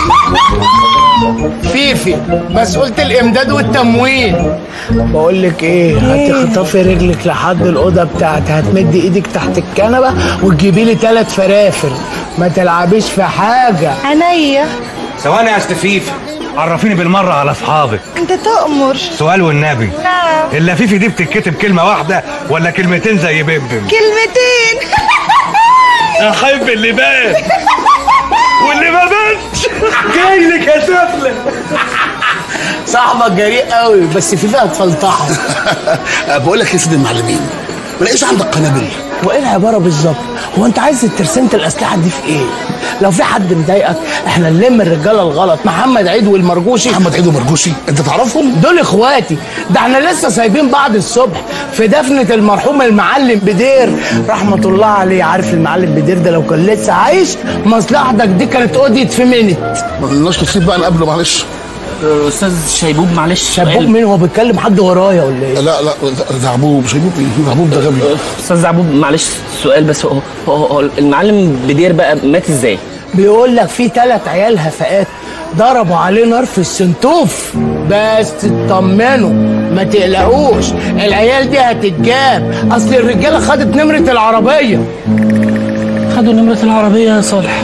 فيفي مسؤولة الامداد والتموين. بقول لك ايه، هتخطفي رجلك لحد الاوضه بتاعتي، هتمدي ايدك تحت الكنبه وتجيبي لي ثلاث فرافر، ما تلعبيش في حاجه. عينيا. ثواني يا استفيفي، عرفيني بالمره على اصحابك. انت تؤمر. سؤال والنبي، نعم. اللفيفي دي بتتكتب كلمه واحده ولا كلمتين زي بيبم؟ كلمتين. احب اللي بان واللي ما بانش جاي لك يا سفله. صاحبك جريء قوي بس فيفي هتفلطحه. بقول لك يا سيدي المعلمين، ما لاقيش عندك قنابل؟ هو ايه العباره بالظبط؟ هو انت عايز ترسمت الاسلحه دي في ايه؟ لو في حد مضايقك احنا نلم الرجاله الغلط، محمد عيد والمرجوشي. محمد عيد والمرجوشي انت تعرفهم؟ دول اخواتي، ده احنا لسه سايبين بعض الصبح في دفنه المرحوم المعلم بدير رحمه الله عليه. عارف المعلم بدير ده لو كان لسه عايش مصلحتك دي كانت قضيت في منت. ما لناش تفسير بقى نقابله معلش. استاذ شيبوب معلش. شيبوب مين؟ هو بيتكلم حد ورايا ولا ايه؟ لا لا زعبوب. شيبوب ايه؟ زعبوب ده غبي. استاذ زعبوب معلش سؤال بس، هو, هو المعلم بدير بقى مات ازاي؟ بيقول لك في ثلاث عيال هفاءات ضربوا عليه نار في السنتوف، بس اطمنوا ما تقلقوش العيال دي هتتجاب، اصل الرجاله خدت نمره العربيه. خدوا نمره العربيه يا صالح.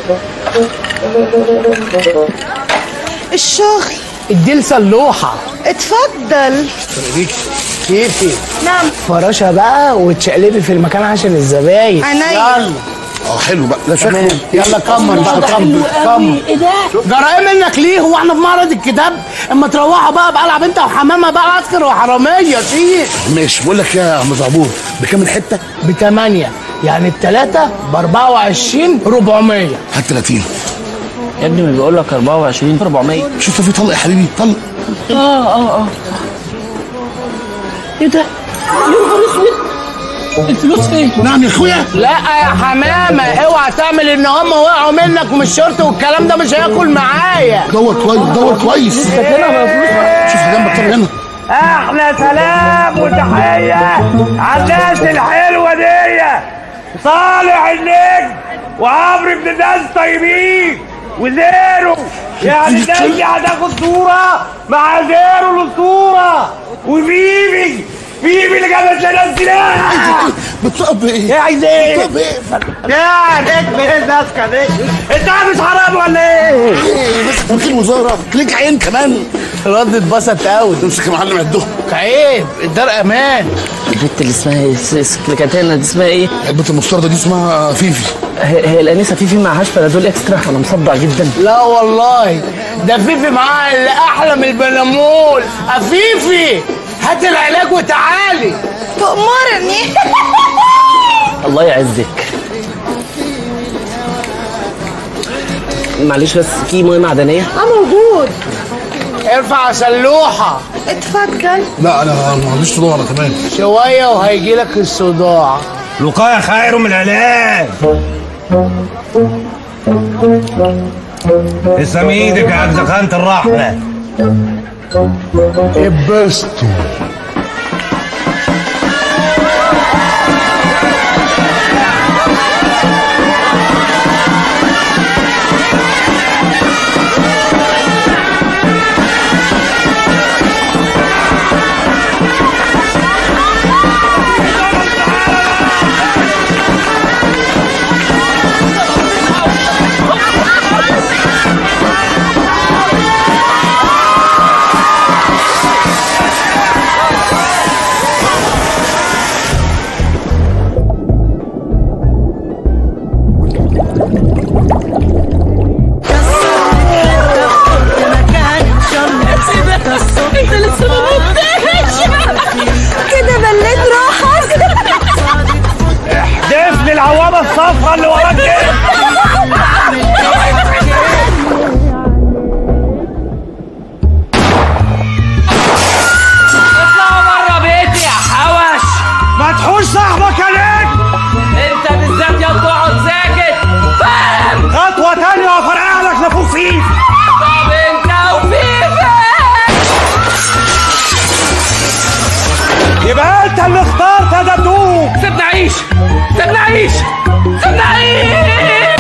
الشغل اديل سلوحه. اتفضل. كيفي؟ نعم. فراشه بقى وتشقلبي في المكان عشان الزباين. عينيا. يلا. اه حلو بقى. لا شكله. يلا كمر بقى كمر كمر. ايه ده؟ جرائم منك ليه؟ هو احنا في معرض الكتاب؟ اما تروحوا بقى بقى العب انت وحمامه بقى عسكر وحراميه شيخ. ماشي. بقول لك يا عم زعبوب بكام الحته؟ بثمانيه، يعني الثلاثه ب أربعة وعشرين أربعمية. هات ثلاثين. يا ابني ما بيقول لك أربعة وعشرين أربعمية. شوف في طلق يا حبيبي طلق. اه اه اه ايه ده؟ يا نهار اسود، الفلوس فين؟ نعم يا اخويا. لا يا حمامه اوعى تعمل ان هم وقعوا منك ومش شرط والكلام ده مش هياكل معايا. دور كويس دور كويس. انت كده ما فلوس. شوف جنبك طلق هنا. احلى سلام وتحيه على الناس الحلوه دي، صالح النجم وعمرو بن الناس طيبين وزيرو، يعني الناس دي هتاخد صوره مع زيرو الاسطوره وبيبي بيبي اللي جابت لنا السلاح. بتطب ايه؟ ايه عايز ايه؟ بتطب ايه؟ يا نجم ايه الناسكه دي؟ انت مش حرام ولا ايه؟ ايه بس وكيل وزاره ليك عين كمان. الواد اتبسط قوي. تمسك يا معلم عدهم. عيب الدار امان. البت اللي اسمها سكليكاتانا دي اسمها ايه؟ البت المفترضه دي اسمها فيفي. هي, هي الانسه فيفي معهاش فلازول اكسترا؟ انا مصدع جدا. لا والله ده فيفي معاها اللي احلى من البنمول. افيفي هات العلاج وتعالي. تأمرني. الله يعزك. معلش بس في ميه معدنيه؟ اه موجود. ارفع سلوحه. اتفضل. لا انا ما عنديش صداع انا تمام. شويه وهيجي لك الصداع. الوقايه خير من العلاج. اسم ايدك يا زخانة الرحمه. ابستوا. كده بليت روحك. احدف لي العوامه الصفراء اللي وراك دي. اطلعوا بره بيتي يا حوش. ما تحوش صاحبك يا نجم. انت بالذات يا تقعد ساكت. فاهم؟ خطوه تانيه وافرقع لك نافوخيك. طب انت وفيفي يبقى انت اللي اخترت يا دبدوب. سيبني اعيش، سيبني اعيش، سيبني اعيش.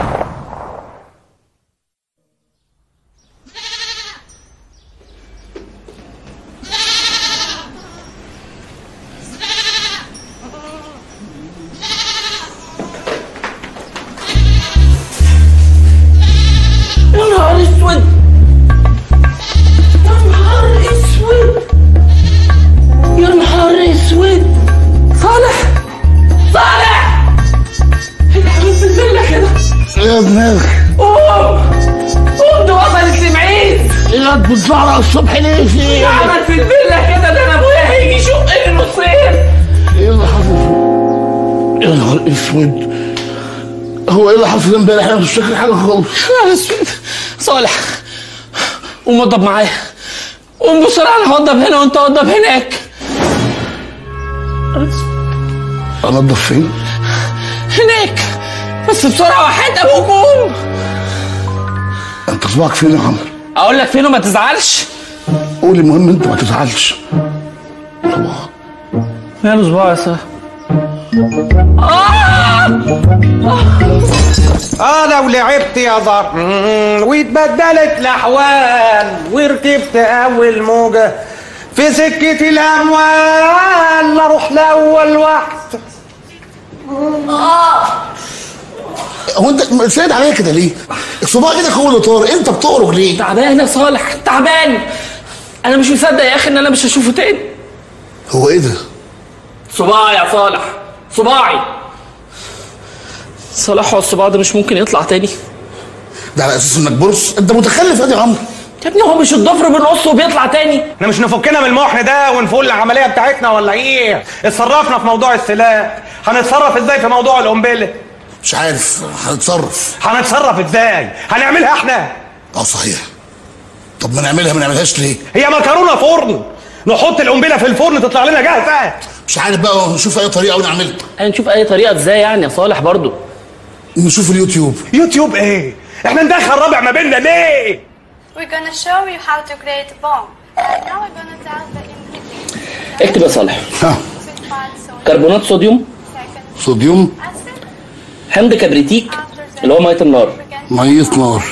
يا نهار اسود، يا نهار اسود، يا نهار اسود. صالح صالح انت عامل في الفيلا كده. يا دماغ. قوم قوم، دي وصلت لمعيد. يا بتزعرق الصبح ليه في ايه؟ عمل في الفيلا كده، ده انا ابويا هيجي يشق لي نصين. ايه اللي حصل؟ يا نهار اسود، هو ايه اللي حصل امبارح؟ انا مش فاكر حاجه خالص. يا نهار اسود. صالح قوم وضب معايا، قوم بسرعه، انا هوضب هنا وانت وضب هناك. انضف فين؟ هناك بس بسرعه، وحياة ابوك قوم. انت صباعك فين يا عمرو؟ اقول لك فين وما تزعلش. قول المهم انت ما تزعلش. صباعك ماله صباعي يا صاحبي؟ اه لو لعبت يا زهر واتبدلت الاحوال وركبت اول موجه في سكه الاموال اروح لاول واحد. هو انت سايد عليا كده ليه؟ الصباع ايدك هو اللي طار، انت بتقرج ليه؟ تعبان يا صالح، تعبان. انا مش مصدق يا اخي ان انا مش هشوفه تاني. هو ايه ده؟ صباعي يا صالح، صباعي. صلاح الصباع ده مش ممكن يطلع تاني. ده على اساس انك برص؟ انت متخلف يا عمرو. يا ابني هو مش الضفر بنقصه وبيطلع تاني؟ احنا مش نفكنا من المحن ده ونفول العمليه بتاعتنا ولا ايه؟ اتصرفنا في موضوع السلاح، هنتصرف ازاي في موضوع القنبله؟ مش عارف، هنتصرف. هنتصرف ازاي؟ هنعملها احنا؟ اه صحيح. طب ما نعملها، ما نعملهاش ليه؟ هي مكرونه فرن، نحط القنبله في الفرن تطلع لنا جاهزه. مش عارف بقى، نشوف اي طريقه ونعملها. هنشوف اي طريقه ازاي يعني يا صالح برضو؟ نشوف اليوتيوب. يوتيوب ايه؟ احنا ندخل رابع ما بيننا ليه؟ We're gonna show you how to create a bomb. And now we're gonna tell the ingredients. اكتب يا صالح. ها. كربونات صوديوم. صوديوم. حمض كبريتيك اللي هو ميه النار. ميه نار.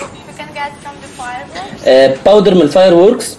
آه باودر من الفاير ووركس.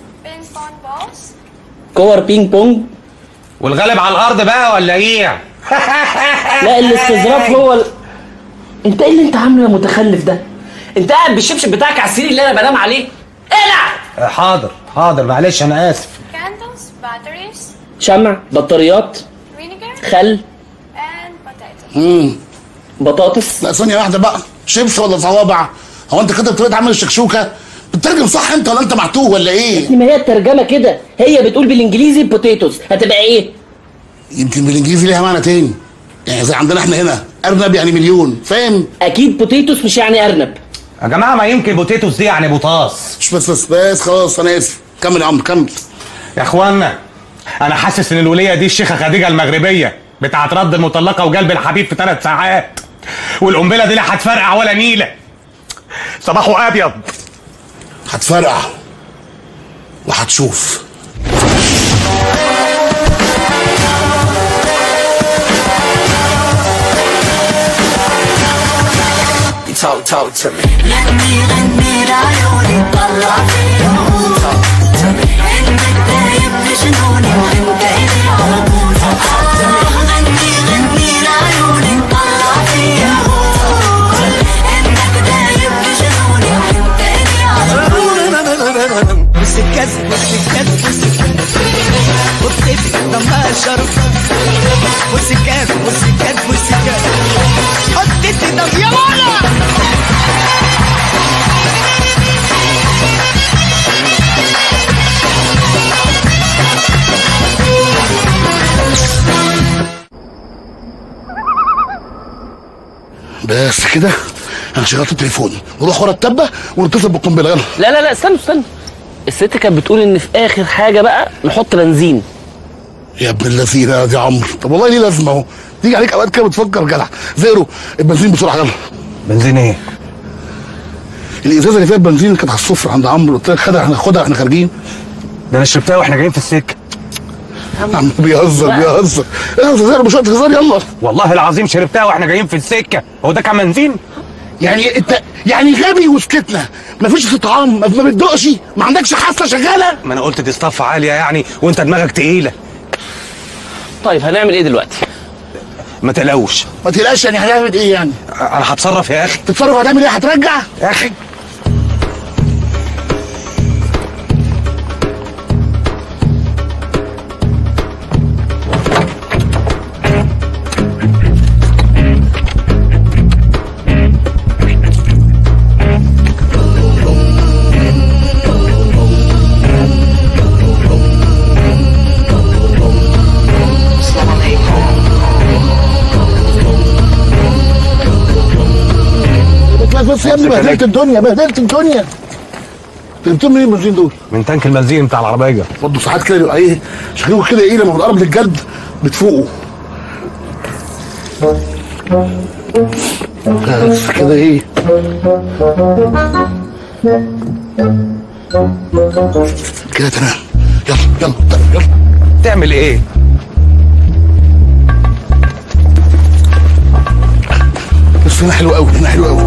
كور بينج بونج. والغالب على الارض بقى ولا ايه؟ لا الاستظراف هو ال... انت ايه اللي انت عامله يا متخلف ده؟ انت قاعد بالشبشب بتاعك على السرير اللي انا بنام عليه. العب. حاضر حاضر معلش انا اسف. Candles, batteries, شمع، بطاريات، vinegar, خل، and potatoes. امم بطاطس. لا ثانيه واحده بقى، شيبس ولا صوابع؟ هو انت كده بتبقى عامل الشكشوكه؟ بتترجم صح انت ولا انت معتوه ولا ايه؟ ما هي الترجمه كده، هي بتقول بالانجليزي بوتيتوز، هتبقى ايه؟ يمكن بالانجليزي ليها معنى تاني، يعني زي عندنا احنا هنا ارنب يعني مليون، فاهم؟ اكيد بوتيتوس مش يعني ارنب يا جماعه. ما يمكن بوتيتوس دي يعني بوطاس. مش بس بس بس خلاص انا اسف. كمل يا عمرو كمل. يا اخوانا انا حاسس ان الوليه دي الشيخه خديجه المغربيه بتاعت رد المطلقه وجلب الحبيب في ثلاث ساعات، والقنبله دي لا هتفرقع ولا نيله. صباحه ابيض. هتفرقع وهتشوف. Talk, talk to me. غني غني لعيوني طلع فيهم. Talk to me. انك دايب بجنوني وانت الي على طول. Talk to me. غني غني لعيوني طلع فيهم. انك دايب بجنوني وانت الي على طول. والسكات والسكات والسكات وبتبقى دمها شرف. والسكات والسكات والسكات حطيت دم يا ولا. بس كده انا شغلت تليفوني، نروح ورا التبه ونتصل بالقنبله. يلا. لا لا لا استنى استنى، الست كانت بتقول ان في اخر حاجه بقى نحط بنزين. يا ابن اللذينه يا دي عمرو، طب والله ليه لازمه اهو، تيجي عليك اوقات كده بتفكر جدع. زيرو البنزين بسرعه يلا. بنزين ايه؟ الازازه اللي فيها البنزين اللي كانت على السفره عند عمرو، قلت لك خدها هناخدها واحنا خارجين. ده انا شربتها واحنا جايين في السكه. عم بيهزر بيهزر. ايه زيرو مش وقت هزار يلا. والله العظيم شربتها واحنا جايين في السكه. هو ده كان بنزين؟ يعني انت يعني غبي وسكتنا، مفيش طعام، ما بتدقش، ما عندكش حاسه شغاله. ما انا قلت دي صفه عاليه يعني وانت دماغك تقيله. طيب هنعمل ايه دلوقتي؟ ما تقلقوش. ما تقلقش يعني هنعمل ايه يعني؟ انا هتصرف يا اخي. تتصرف هتعمل ايه؟ هترجع؟ يا اخي بس يا ابني بهدلت الدنيا بهدلت الدنيا. جبتهم منين البنزين دول؟ من تانك البنزين بتاع العربيه. برضه ساعات كده بيبقى ايه شكلكم كده ايه لما بتقرب للجد بتفوقوا. بس كده ايه كده تمام. يلا يلا يلا. تعمل ايه؟ بس هنا حلو قوي هنا حلو قوي.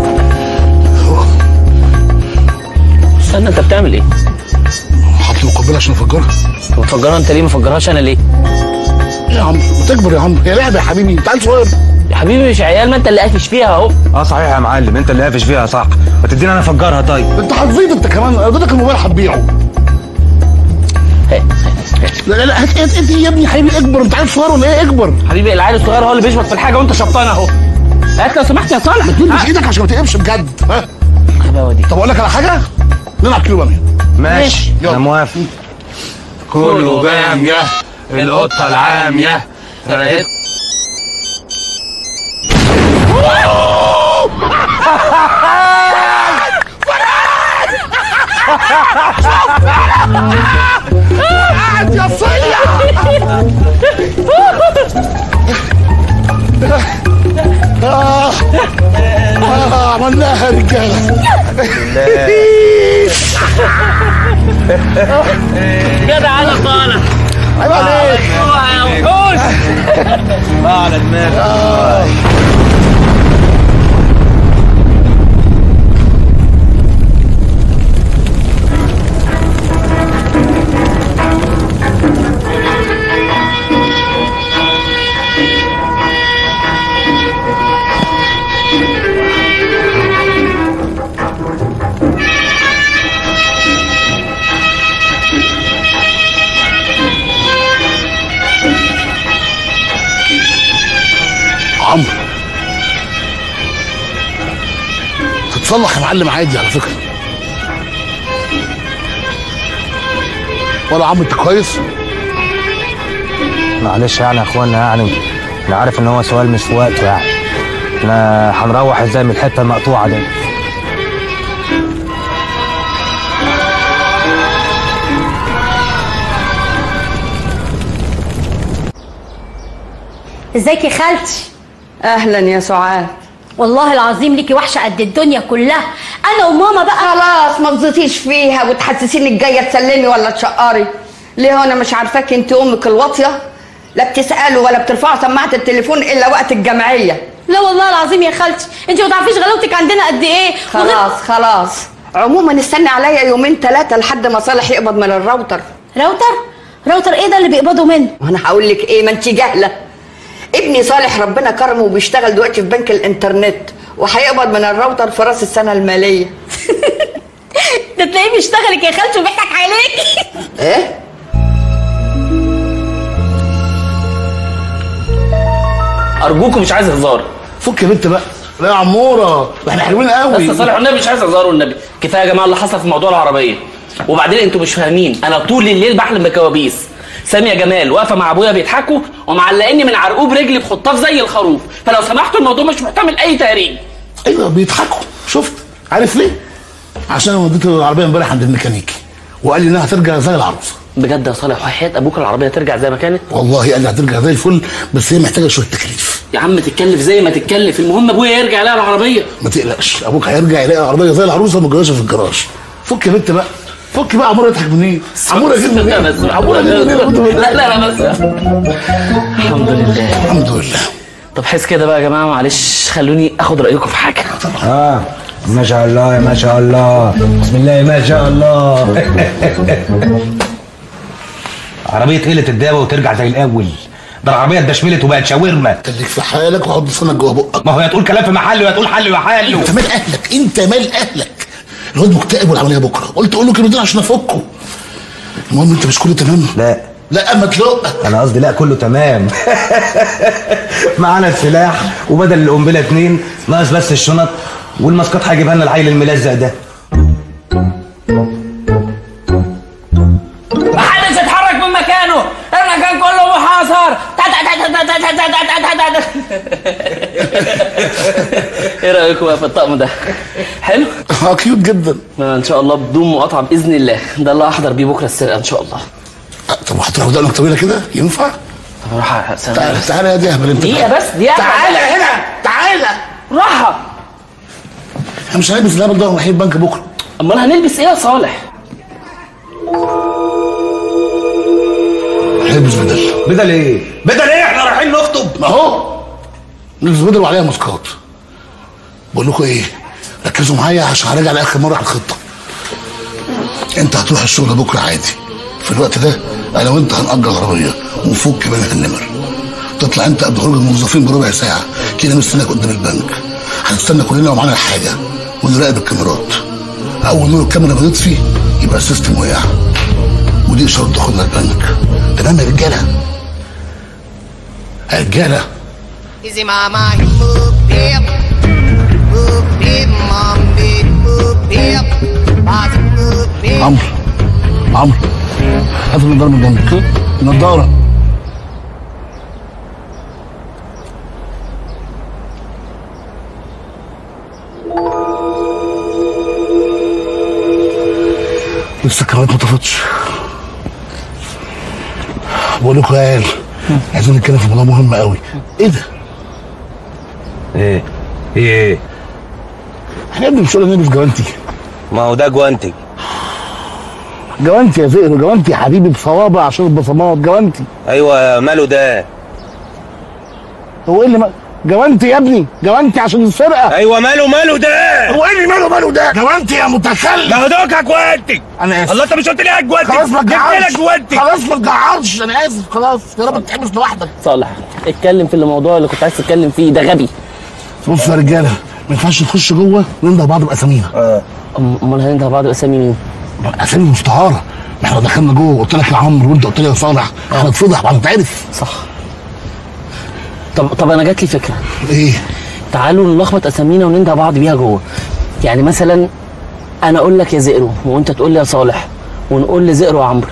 استنى انت بتعمل ايه؟ حاطط مقبله عشان افجرها. مفجرها انت ليه؟ ما فجرهاش انا ليه؟ يا عم بتكبر يا عم، هي لعبه يا حبيبي، انت عيل صغير يا حبيبي مش عيال، ما انت اللي قافش فيها اهو. اه صحيح يا معلم، انت اللي قافش فيها صح. ما تديني انا افجرها طيب. انت هتزيد انت كمان، اديتك الموبايل هتبيعه. لا لا لا هات هات هات يا ابني حبيبي اكبر، انت عيل صغير ولا ايه؟ اكبر حبيبي، العيل الصغير هو اللي بيشبط في الحاجه وانت شبطان اهو. هات لو سمحت يا صالح. ما تلبس ايدك عشان ما تقفش بجد. ها طب اقول لك على حاجه، نلعب كيلو باميه. ماشي انا موافق. كله باميه القطه العاميه فرقت. يا صيع آه آه عملناها يا رجاله. جدع انا صالح. عيب عليك. وحوش على دماغك. عمرو تتصلح يا معلم عادي على فكره. ولا عمرو انت كويس؟ معلش يعني يا اخوانا، يعني انا عارف ان هو سؤال مش في وقته، يعني احنا هنروح ازاي من الحته المقطوعه دي؟ ازيك يا خالتي؟ اهلا يا سعاد. والله العظيم ليكي وحشه قد الدنيا كلها، انا وماما بقى. خلاص ما تزيطيش فيها وتحسسيني جايه تسلمي ولا تشقري. ليه انا مش عارفاك انت امك الواطيه؟ لا بتسالوا ولا بترفعوا سماعه التليفون الا وقت الجمعيه. لا والله العظيم يا خالتي انت ما تعرفيش غلاوتك عندنا قد ايه. خلاص خلاص عموما استني عليا يومين ثلاثه لحد ما صالح يقبض من الراوتر. راوتر؟ راوتر ايه ده اللي بيقبضوا منه؟ وانا هقول لك ايه، ما انت جاهله. ابني صالح ربنا كرمه وبيشتغل دلوقتي في بنك الانترنت وهيقبض من الراوتر في راس السنه الماليه. ده تلاقيه بيشتغلك يا خالتي وبيضحك عليك. ايه؟ ارجوكم مش عايز هزار. فك يا بنت بقى. لا يا عموره احنا حلوين قوي. بس صالح والنبي مش عايز هزار والنبي. كفايه يا جماعه اللي حصل في موضوع العربيه. وبعدين انتوا مش فاهمين، انا طول الليل بحلم بكوابيس. ساميه جمال واقفه مع ابويا بيضحكوا ومعلقيني من عرقوب رجلي بخطاف زي الخروف، فلو سمحتوا الموضوع مش محتمل اي تهريج. ايوه بيضحكوا. شفت؟ عارف ليه؟ عشان انا وديت العربيه امبارح عند الميكانيكي وقال لي انها هترجع زي العروسه. بجد يا صالح وحياه ابوك العربيه ترجع زي ما كانت؟ والله قال لي هترجع زي الفل، بس هي محتاجه شويه تكليف. يا عم تتكلف زي ما تتكلف، المهم ابويا يرجع يلاقي العربيه. ما تقلقش، ابوك هيرجع يلاقي العربيه زي العروسه متجوزه في الجراج. فك يا بنت بقى، فك بقى. عموره يضحك منين؟ عموره جدا منين؟ عموره جدا منين؟ لا لا لا بس الحمد لله الحمد لله. طب حس كده بقى يا جماعه، معلش خلوني اخد رايكم في حاجه. اه ما شاء الله ما شاء الله بسم الله ما شاء الله. عربيه قله الدواء وترجع زي الاول. ده العربيه اتدشملت وبقت شاورما. خليك في حالك وحط لسانك جوه بقك. ما هو يا تقول كلام في محله يا تقول حل محله. انت مال اهلك؟ انت مال اهلك؟ الواد مكتئب والعمليه بكره، قلت اقول له كلمتين عشان افكه. المهم انت مش كله تمام؟ لا لا اما تلق. انا قصدي لا كله تمام. معانا السلاح وبدل القنبله اتنين، ناقص بس الشنط والماسكات هيجيبها لنا العيل الملزق ده. محدش يتحرك من مكانه، المكان كله محاصر. ايه رايكم بقى في الطقم ده؟ حلو؟ اه كيوت جدا. ان شاء الله بدون مقاطعه باذن الله، ده اللي هحضر بيه بكره السرقه ان شاء الله. طب هتروح ودقنك طويله كده ينفع؟ طب اروح اسلم. تعالى تعالى يا دهبل انت. دقيقه بس دقيقه. تعالى هنا تعالى. راحه. احنا مش هنلبس اللعبه ده ورايحين البنك بكره. امال هنلبس ايه يا صالح؟ هنلبس بدل. بدل ايه؟ بدل ايه؟ احنا رايحين نخطب. ما هو نلبس بدل وعليها ماسكات. بقول لكم ايه؟ ركزوا معايا عشان هراجع لاخر مره على الخطه. انت هتروح الشغل بكره عادي. في الوقت ده انا وانت هنأجر عربيه ونفك منها النمر. تطلع انت قبل خروج الموظفين بربع ساعه كده مستناك قدام البنك. هنستنى كلنا ومعانا الحاجه ونراقب الكاميرات. اول نور الكاميرا ما يطفي يبقى السيستم وقع. ودي اشاره دخولنا البنك. تمام يا رجاله؟ يا رجاله Easy mama, you move hip, move hip, mom, big move hip, body move hip. عمرو عمرو هات النضاره من جنبك. النضاره. لسه الكاميرات ما طفتش. بقول لكم يا عيال عايزين نتكلم في موضوع مهم قوي. ايه ده؟ ايه؟ ايه؟ احنا يا ابني مش قلنا نلبس جوانتي؟ ما هو ده جوانتي. جوانتي يا زئر، جوانتي يا حبيبي بصوابع عشان البصمات. جوانتي. ايوه ماله ده؟ هو ايه اللي ما... جوانتي يا ابني، جوانتي عشان السرقه. ايوه ماله ماله ده؟ هو ايه اللي ماله ماله ده؟ جوانتي يا متخلف. ما هو دوكك جوانتي. انا اسف. الله انت مش قلت لي هات جوانتي؟ خلاص ما تجعرش. جبت لك جوانتي. خلاص ما تجعرش. انا اسف خلاص. يا رب تحبس لوحدك. صالح اتكلم في الموضوع اللي كنت عايز تتكلم فيه، ده غبي. بصوا يا رجاله ما ينفعش نخش جوه وننده بعض باسامينا. اه امال هننده بعض باسامي مين؟ اسامي مستعاره. ما احنا دخلنا جوه قلت لك يا عمرو وانت قلت لي يا صالح هنتفضح وهنتعرف. صح. طب طب انا جات لي فكره. ايه؟ تعالوا نلخبط اسامينا وننده بعض بيها جوه. يعني مثلا انا اقول لك يا زئرو وانت تقول لي يا صالح ونقول لزئرو وعمرو.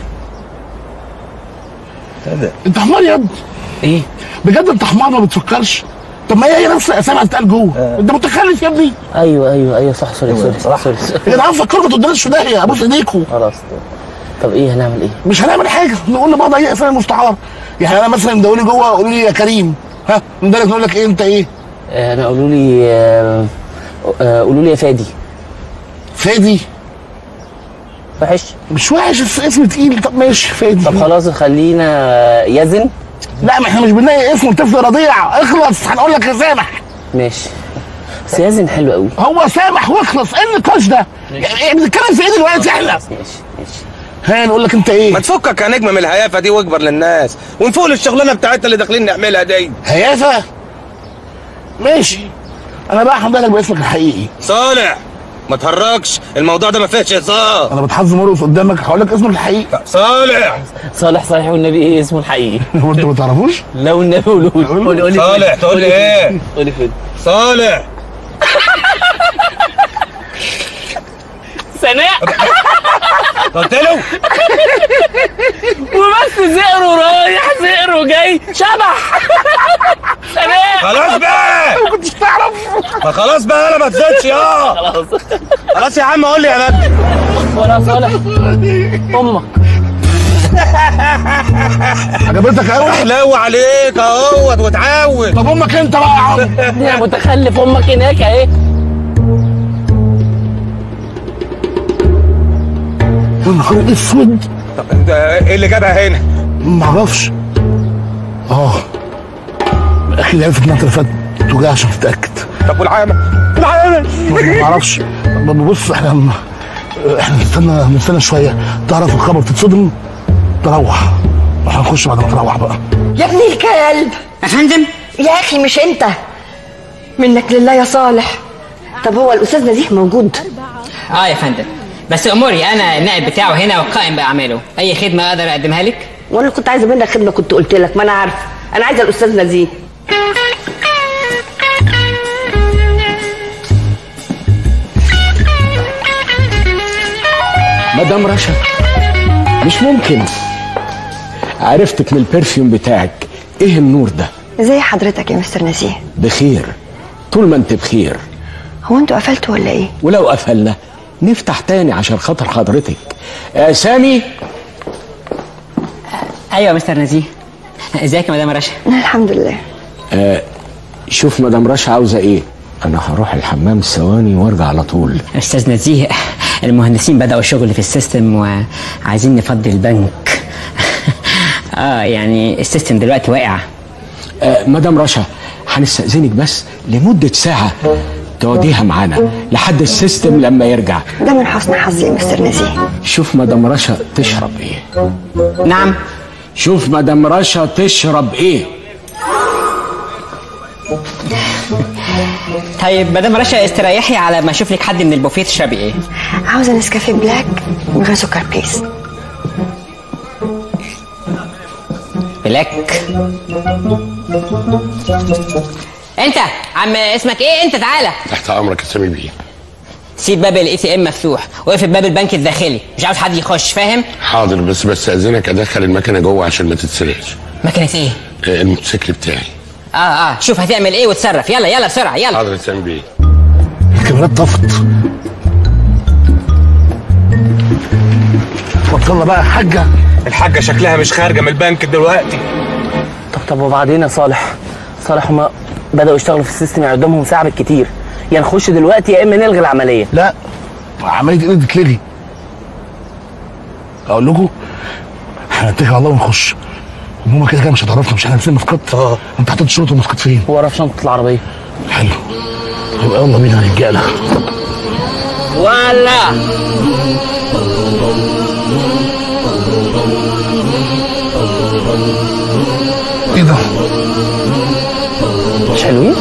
انت حمار يا ابني. ايه؟ بجد انت حمار ما بتفكرش؟ طب ما هي هي نفس الاسامي هتتقال جوه. آه. انت متخلف يا ابني. ايوه ايوه ايوه صح. سوري سوري سوري يا جدعان فكركم تدرسوا في داهيه. ابوس ايديكم. خلاص. طب ايه هنعمل ايه؟ مش هنعمل حاجه، نقول لبعض اي اسامي مستعاره. يعني انا مثلا دولي جوه قولوا لي يا كريم، ها ندلك نقول لك ايه انت ايه؟ انا قولوا لي آه آه قولوا لي يا فادي. فادي؟ وحش؟ مش وحش بس اسم تقيل. طب ماشي فادي. طب خلاص خلينا يزن. لا ما احنا مش بنلاقي اسم طفل رضيع. اخلص هنقول لك يا سامح. ماشي. بس يزن حلو قوي. هو سامح واخلص. ايه النقاش ده؟ يعني بنتكلم في ايه دلوقتي احنا؟ ماشي ماشي. ها نقول لك انت ايه؟ ما تفكك يا نجم من الهيافه دي واكبر للناس ونفوق للشغلانه بتاعتنا اللي داخلين نعملها دي. هيافه؟ ماشي. انا بقى هحمدها لك باسمك الحقيقي. صالح ما تهرجش، الموضوع ده ما فيهش هزار. انا بتحظ مرقص قدامك هقول لك اسمك الحقيقي. صالح صالح صالح والنبي ايه اسمه الحقيقي؟ هو انت ما تعرفوش؟ لا والنبي قولوا لي. قولي صالح تقول لي ايه؟ قولي فين؟ صالح سناء. قلت له وبس زئرو رايح زئرو جاي شبح. سناء خلاص بقى. ما كنتش تعرف. ما خلاص بقى انا ما تزيدش يا خلاص خلاص يا عم قول لي يا مجدي. ولا صالح امك عجبتك قوي؟ حلو عليك اهوت وتعود. طب امك انت بقى يا عم. يا متخلف امك هناك اهي. يا نهار اسود. طب انت ايه اللي جابها هنا؟ ما اعرفش. اه اكيد عرفت انها تلفت توجع عشان تتاكد. طب والعامل؟ العامل ما اعرفش. بص احنا احنا نستنى نستنى شويه تعرف الخبر تتصدم تروح. احنا هنخش بعد ما تروح بقى. يا ابن الكلب. يا فندم. يا اخي مش انت. منك لله يا صالح. طب هو الاستاذ نزيه موجود؟ اه يا فندم، بس اموري انا النائب بتاعه هنا والقائم باعماله. اي خدمه اقدر اقدمها لك؟ وانا كنت عايزه منك خدمه كنت قلت لك. ما انا عارفه انا عايزه الاستاذ نزيه. مدام رشا مش ممكن. عرفتك من البرفيوم بتاعك. ايه النور ده؟ ازي حضرتك يا مستر نزيه؟ بخير طول ما انت بخير. هو انتوا قفلتوا ولا ايه؟ ولو قفلنا نفتح تاني عشان خاطر حضرتك. آه سامي. ايوه يا مستر نزيه. ازيك يا مدام رشا؟ الحمد لله. آه شوف مدام رشا عاوزه ايه، انا هروح الحمام ثواني وارجع على طول. استاذ نزيه، المهندسين بدأوا شغل في السيستم وعايزين نفضي البنك. اه يعني السيستم دلوقتي واقع. آه مدام رشا هنستأذنك بس لمدة ساعة تقعديها معانا لحد السيستم لما يرجع. ده من حسن حظي يا مستر نزيه. شوف مدام رشا تشرب ايه. نعم. شوف مدام رشا تشرب ايه. طيب مدام رشا استريحي على ما اشوف لك حد من البوفيه تشربي ايه. عاوزه نسكافيه بلاك من غير سكر بليز. بلاك. انت عم اسمك ايه؟ انت تعالى. تحت امرك يا سامي بيه. سيب باب الاي تي ام مفتوح واقفل باب البنك الداخلي، مش عاوز حد يخش، فاهم؟ حاضر، بس بس اذنك ادخل المكنه جوه عشان ما تتسرقش. مكنه ايه؟ آه الموتوسيكل بتاعي. اه اه شوف هتعمل ايه وتصرف. يلا يلا بسرعه يلا. حاضر يا سامي بيه. الكاميرات طفت. وصلنا بقى يا حاجه. الحاجه شكلها مش خارجه من البنك دلوقتي. طب طب وبعدين يا صالح؟ صالح هما بدأوا يشتغلوا في السيستم، يعني قدامهم ساعة بالكتير، يا نخش دلوقتي يا إما نلغي العملية. لا عملية إيه تتلغي؟ أقول لكم هنتكل على الله ونخش. هما كده كده مش هتعرفنا، مش هننزل مسقط. اه أنت حاطط الشنطة والمسقط فين؟ ورا في شنطة العربية. حلو. يبقى يلا بينا يا رجالة. ولا ايه ده؟ مش حلوين؟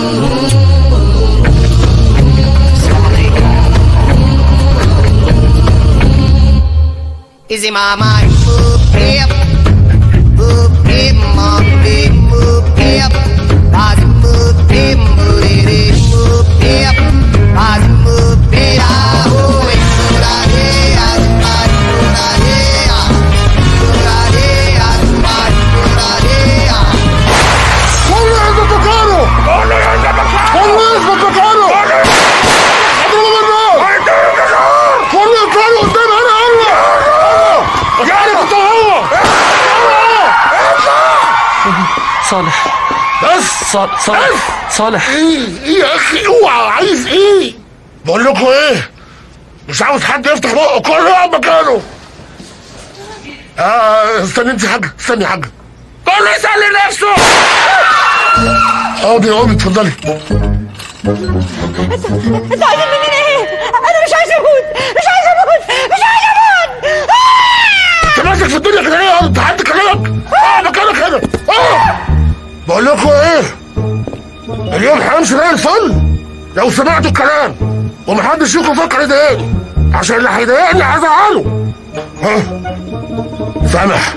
Easy mama, boop hip, boop hip, mom hip, boop hip, body boop hip, booty hip, boop hip, body boop hip, ah oh, it's good idea, body good idea, good idea, body good idea. والله يا بكارو، والله يا بكارو، والله يا بكارو، والله كانوا قدام انا الله. يعني كنت هو صالح بس صالح صالح ايه ايه يا اخي اوعى. عايز ايه؟ بقول لكم ايه، مش عاوز حد يفتح بقه، كله يقعد مكانه. اه استني انت يا حاجه، استني يا حاجه، كله يسلي نفسه. اقعدي اقعدي اتفضلي. انت انت عايز مني ايه؟ انا مش عايز اموت، مش عايز اموت، مش عايز اموت. انت ماسك في الدنيا كده ليه؟ انت حد كلامك؟ اه مكانك هنا. اه بقول لكم ايه، اليوم هيمشي زي الفل لو سمعتوا الكلام ومحدش فيكم فكر يضايقني، عشان اللي هيضايقني هزعله. ها سامح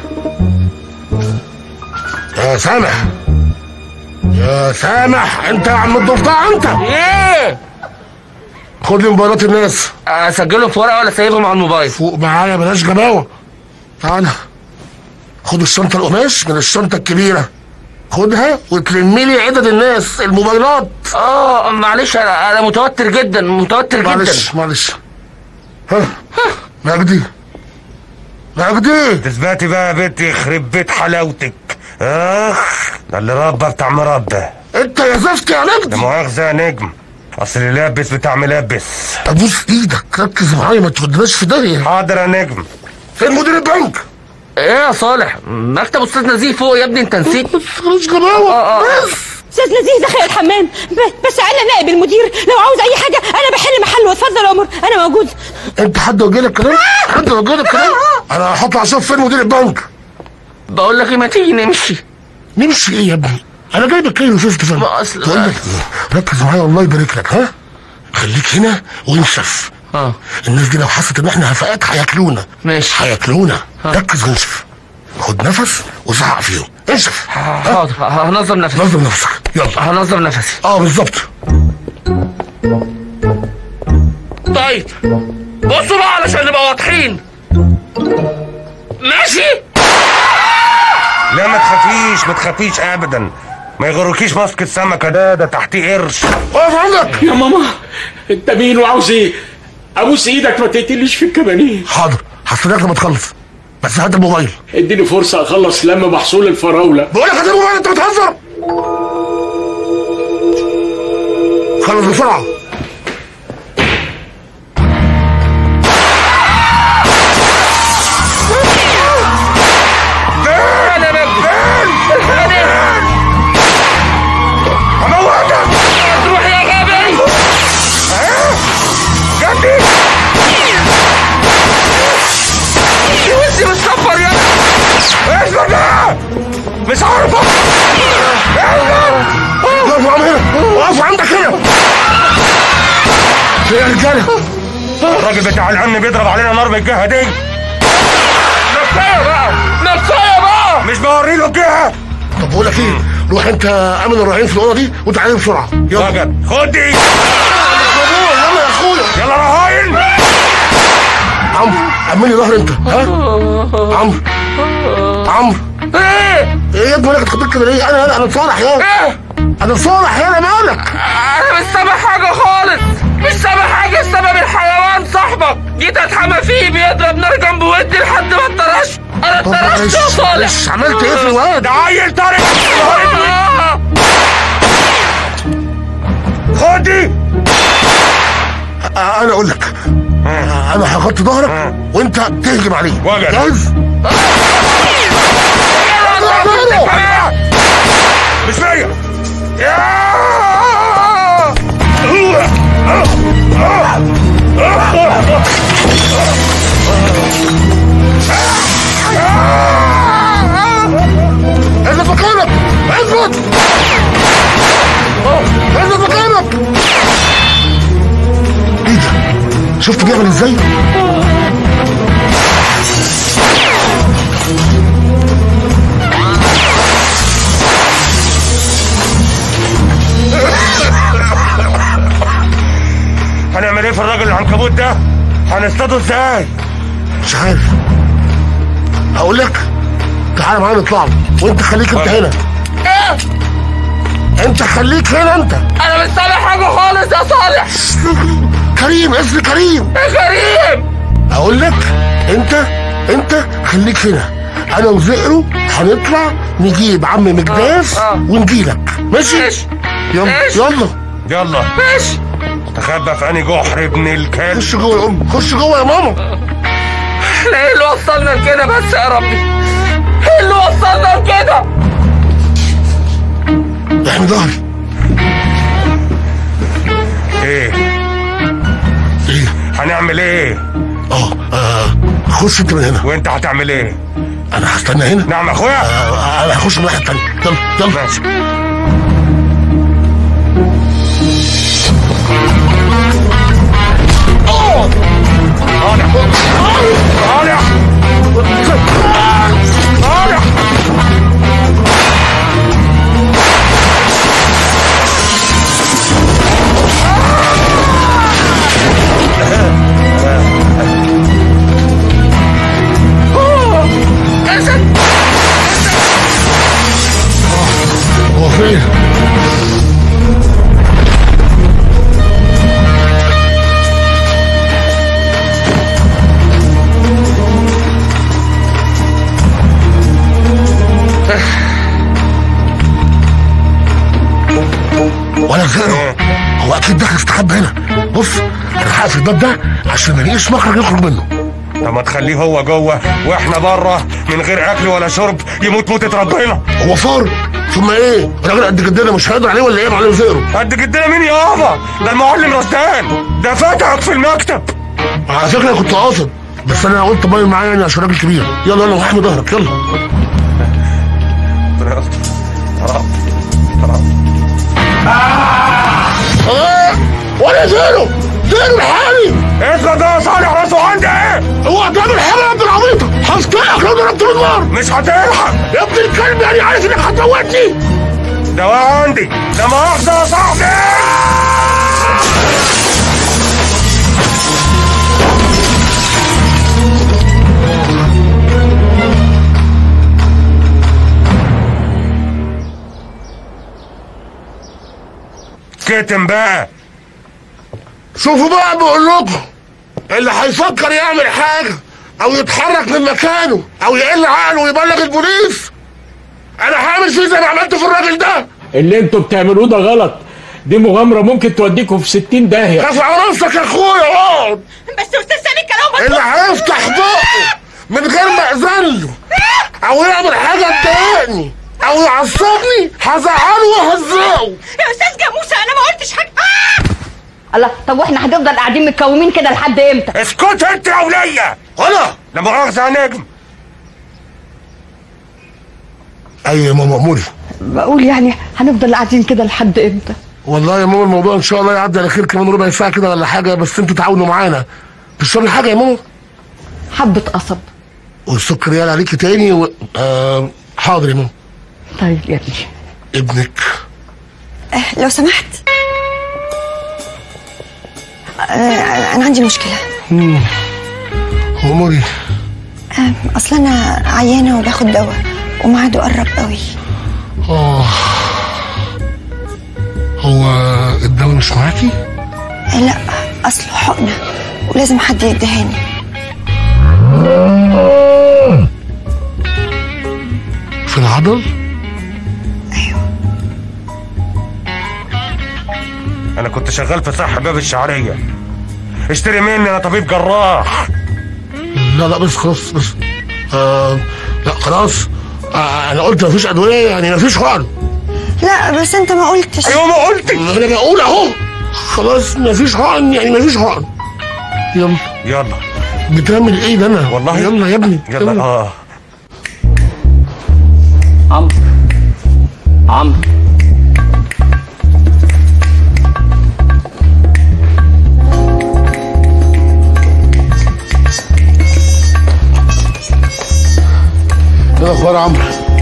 يا سامح يا سامح، انت يا عم الضفدع انت. ايه؟ خد لي موبايلات الناس. اسجلهم في ورقه ولا سايبهم على الموبايل؟ فوق معايا بلاش جباوه. تعالى خد الشنطه القماش من الشنطه الكبيره، خدها وتلمي لي عدد الناس الموبايلات. اه معلش انا انا متوتر جدا متوتر جدا. معلش معلش. ها مجدي مجدي تثبتي بقى يا بنتي، يخرب بيت حلاوتك. اخ ده اللي ربى بتاع مربى. انت يا زفت يا نجم. لا مؤاخذه يا نجم، اصل اللي لابس بتاع ملبس. ابوس ايدك ركز معايا ما تودناش في داهيه. حاضر يا نجم. فين مدير البنك؟ ايه يا صالح؟ مكتب استاذ نزيه فوق يا ابني، انت نسيت؟ مش جباوه. اه اه استاذ نزيه دخل الحمام، بس انا نائب المدير، لو عاوز اي حاجه انا بحل محله. اتفضل يا عمر انا موجود. انت حد وجه لك كلام؟ حد وجه لك كلام؟ انا هطلع اشوف فين مدير البنك. بقول لك ايه، ما تيجي نمشي. نمشي ايه يا ابني؟ انا جايبك كده وشفت فين؟ بقول لك ركز معايا الله يبارك لك. ها خليك هنا وانشف. اه الناس دي لو حست ان احنا هفاءات هياكلونا. ماشي هياكلونا. ركز وانشف، خد نفس وزعق فيهم. انشف. حاضر هنظم نفسي. نظم نفسك يلا. هنظم نفسي. اه بالظبط. طيب بصوا بقى علشان نبقى واضحين. ماشي؟ لا ما تخافيش ما تخافيش ابدا، ما يغركيش ماسك السمكه ده ده تحتيه قرش. اقف عندك يا ماما. انت مين وعاوز ايه؟ ابوس ايدك ما تقتليش في الكبانيه. حاضر هستناك لما تخلص، بس هات الموبايل. اديني فرصه اخلص لم محصول الفراوله. بقول لك هات الموبايل، انت بتهزر. خلص بسرعه. مش عارف اقف هنا، اقف عندك هنا يا رجاله. الراجل بتاع الامن بيضرب علينا نار من الجهه دي. نفسيه بقى نفسيه بقى مش بوري له الجهه. طب بقول لك ايه، روح انت امن الرهين في الاوضه دي وتعالى بسرعه. يلا وجد خد دي. يلا يا اخويا يلا رهاين. عمرو امن لي ظهر انت. ها عمرو عمرو ايه ايه يا ابني مالك اتخضيت كده ليه؟ انا انا انا صالح يا ايه انا صالح يا مالك؟ انا مش سامع حاجه خالص، مش سامع حاجه. السبب الحيوان صاحبك، جيت اتحمى فيه بيضرب نار جنب ودني لحد ما اتطرشت. انا اتطرشت يا صالح. عملت ايه في الواد؟ ده عيل طارق. خدي. انا اقول لك انا هغطي ظهرك وانت تهجم عليه. جاهز؟ مش فيا. اثبت مكانك، اثبت اثبت مكانك. ايه ده؟ شفت بيعمل ازاي؟ هنعمل ايه في الراجل العنكبوت ده؟ هنصطاده ازاي؟ مش عارف. هقول لك تعالى معايا نطلع له وانت خليك انت هنا. ايه؟ انت خليك هنا انت. انا مش سامع حاجه خالص يا صالح. كريم اسمي كريم. ايه كريم؟ اقول لك انت انت خليك هنا، انا وزئرو هنطلع نجيب عم مجداف ونجيلك. ماشي؟ ماشي يلا يلا يلا ماشي. تخبى في اني جحر ابن الكلب. خش جوه يا ام، خش جوه يا ماما. احنا ايه اللي وصلنا لكده بس يا ربي؟ ايه اللي وصلنا لكده؟ احمي ظهري. ايه؟ ايه؟ هنعمل ايه؟ اه اه خش انت من هنا. وانت هتعمل ايه؟ انا هستنى هنا. نعم يا اخويا. آه انا هخش من الناحيه الثانيه. يلا يلا ماشي. طالع طالع طالع. هو فين؟ ولا زيرو. هو اكيد داخل استخبى هنا. بص انا هقفل الباب ده عشان ما نلاقيش مخرج يخرج منه. طب ما تخليه هو جوه واحنا بره من غير اكل ولا شرب يموت موتة ربنا. هو فار ثم ايه؟ راجل قد جدنا مش هيقدر عليه ولا ايه يا معلم زيرو؟ قد جدنا مين يابا؟ ده المعلم رشدان، ده فتحك في المكتب. على فكره كنت قاصد بس انا قلت باين معايا يعني عشان راجل كبير. يلا يلا واحمي ظهرك يلا. اه ولا زيرو زيرو الحالي. اسمع ده يا صالح راسه عندي ايه؟ هو هتعمل حاجه يا ابن العبيطه. هسكتك لو ضربت بالنار. مش هتلحق يا ابن الكلب، يعني عارف انك هتموتني. ده عندي ده مؤاخذه يا صاحبي. اتكتم بقى. شوفوا بقى بقول لكم، اللي هيفكر يعمل حاجه او يتحرك من مكانه او يقل عقله ويبلغ البوليس، انا هعمل فيه زي ما عملت في الراجل ده. اللي انتوا بتعملوه ده غلط، دي مغامره ممكن توديكم في ستين داهيه. رفع راسك يا اخويا اقعد. بس استاذ سامي الكلام اللي هيفتح بقه من غير ما اذن له او يعمل حاجه تضايقني او يعصبني هزعله وهزقه. يا استاذ جاموسه انا ما قلتش حاجه. آه! الله، طب واحنا هنفضل قاعدين متكومين كده لحد امتى؟ اسكت انت يا وليه. انا لا مؤاخذه يا نجم. ايوه يا ماما اموري. بقول يعني هنفضل قاعدين كده لحد امتى؟ والله يا ماما الموضوع ان شاء الله يعدي على خير، كمان ربع ساعه كده ولا حاجه، بس انتوا تعاونوا معانا. تشربي حاجه يا ماما؟ حبه قصب. والسكر يالا عليكي تاني و... آه حاضر يا ماما. طيب يا ابني. ابنك. أه لو سمحت، أه انا عندي مشكله. امم اموري. أه اصل انا عيانه وباخد دواء وميعاده قرب قوي. اه هو الدواء مش معاكي؟ لا اصله حقنه ولازم حد يديهاني. في العضل؟ ايوه. انا كنت شغال في صح باب الشعريه، اشتري مني، انا طبيب جراح. لا لا بس خلاص بس آه لا خلاص. آه انا قلت مفيش ادويه، يعني مفيش حقن. لا بس انت ما قلتش. ايوه ما قلتش، انا بقول اهو. خلاص مفيش حقن، يعني مفيش حقن. يلا يلا. بتعمل ايه ده انا؟ والله يلا يا ابني يلا. يلا. اه عمرو عمرو ايه الاخبار يا عمرو؟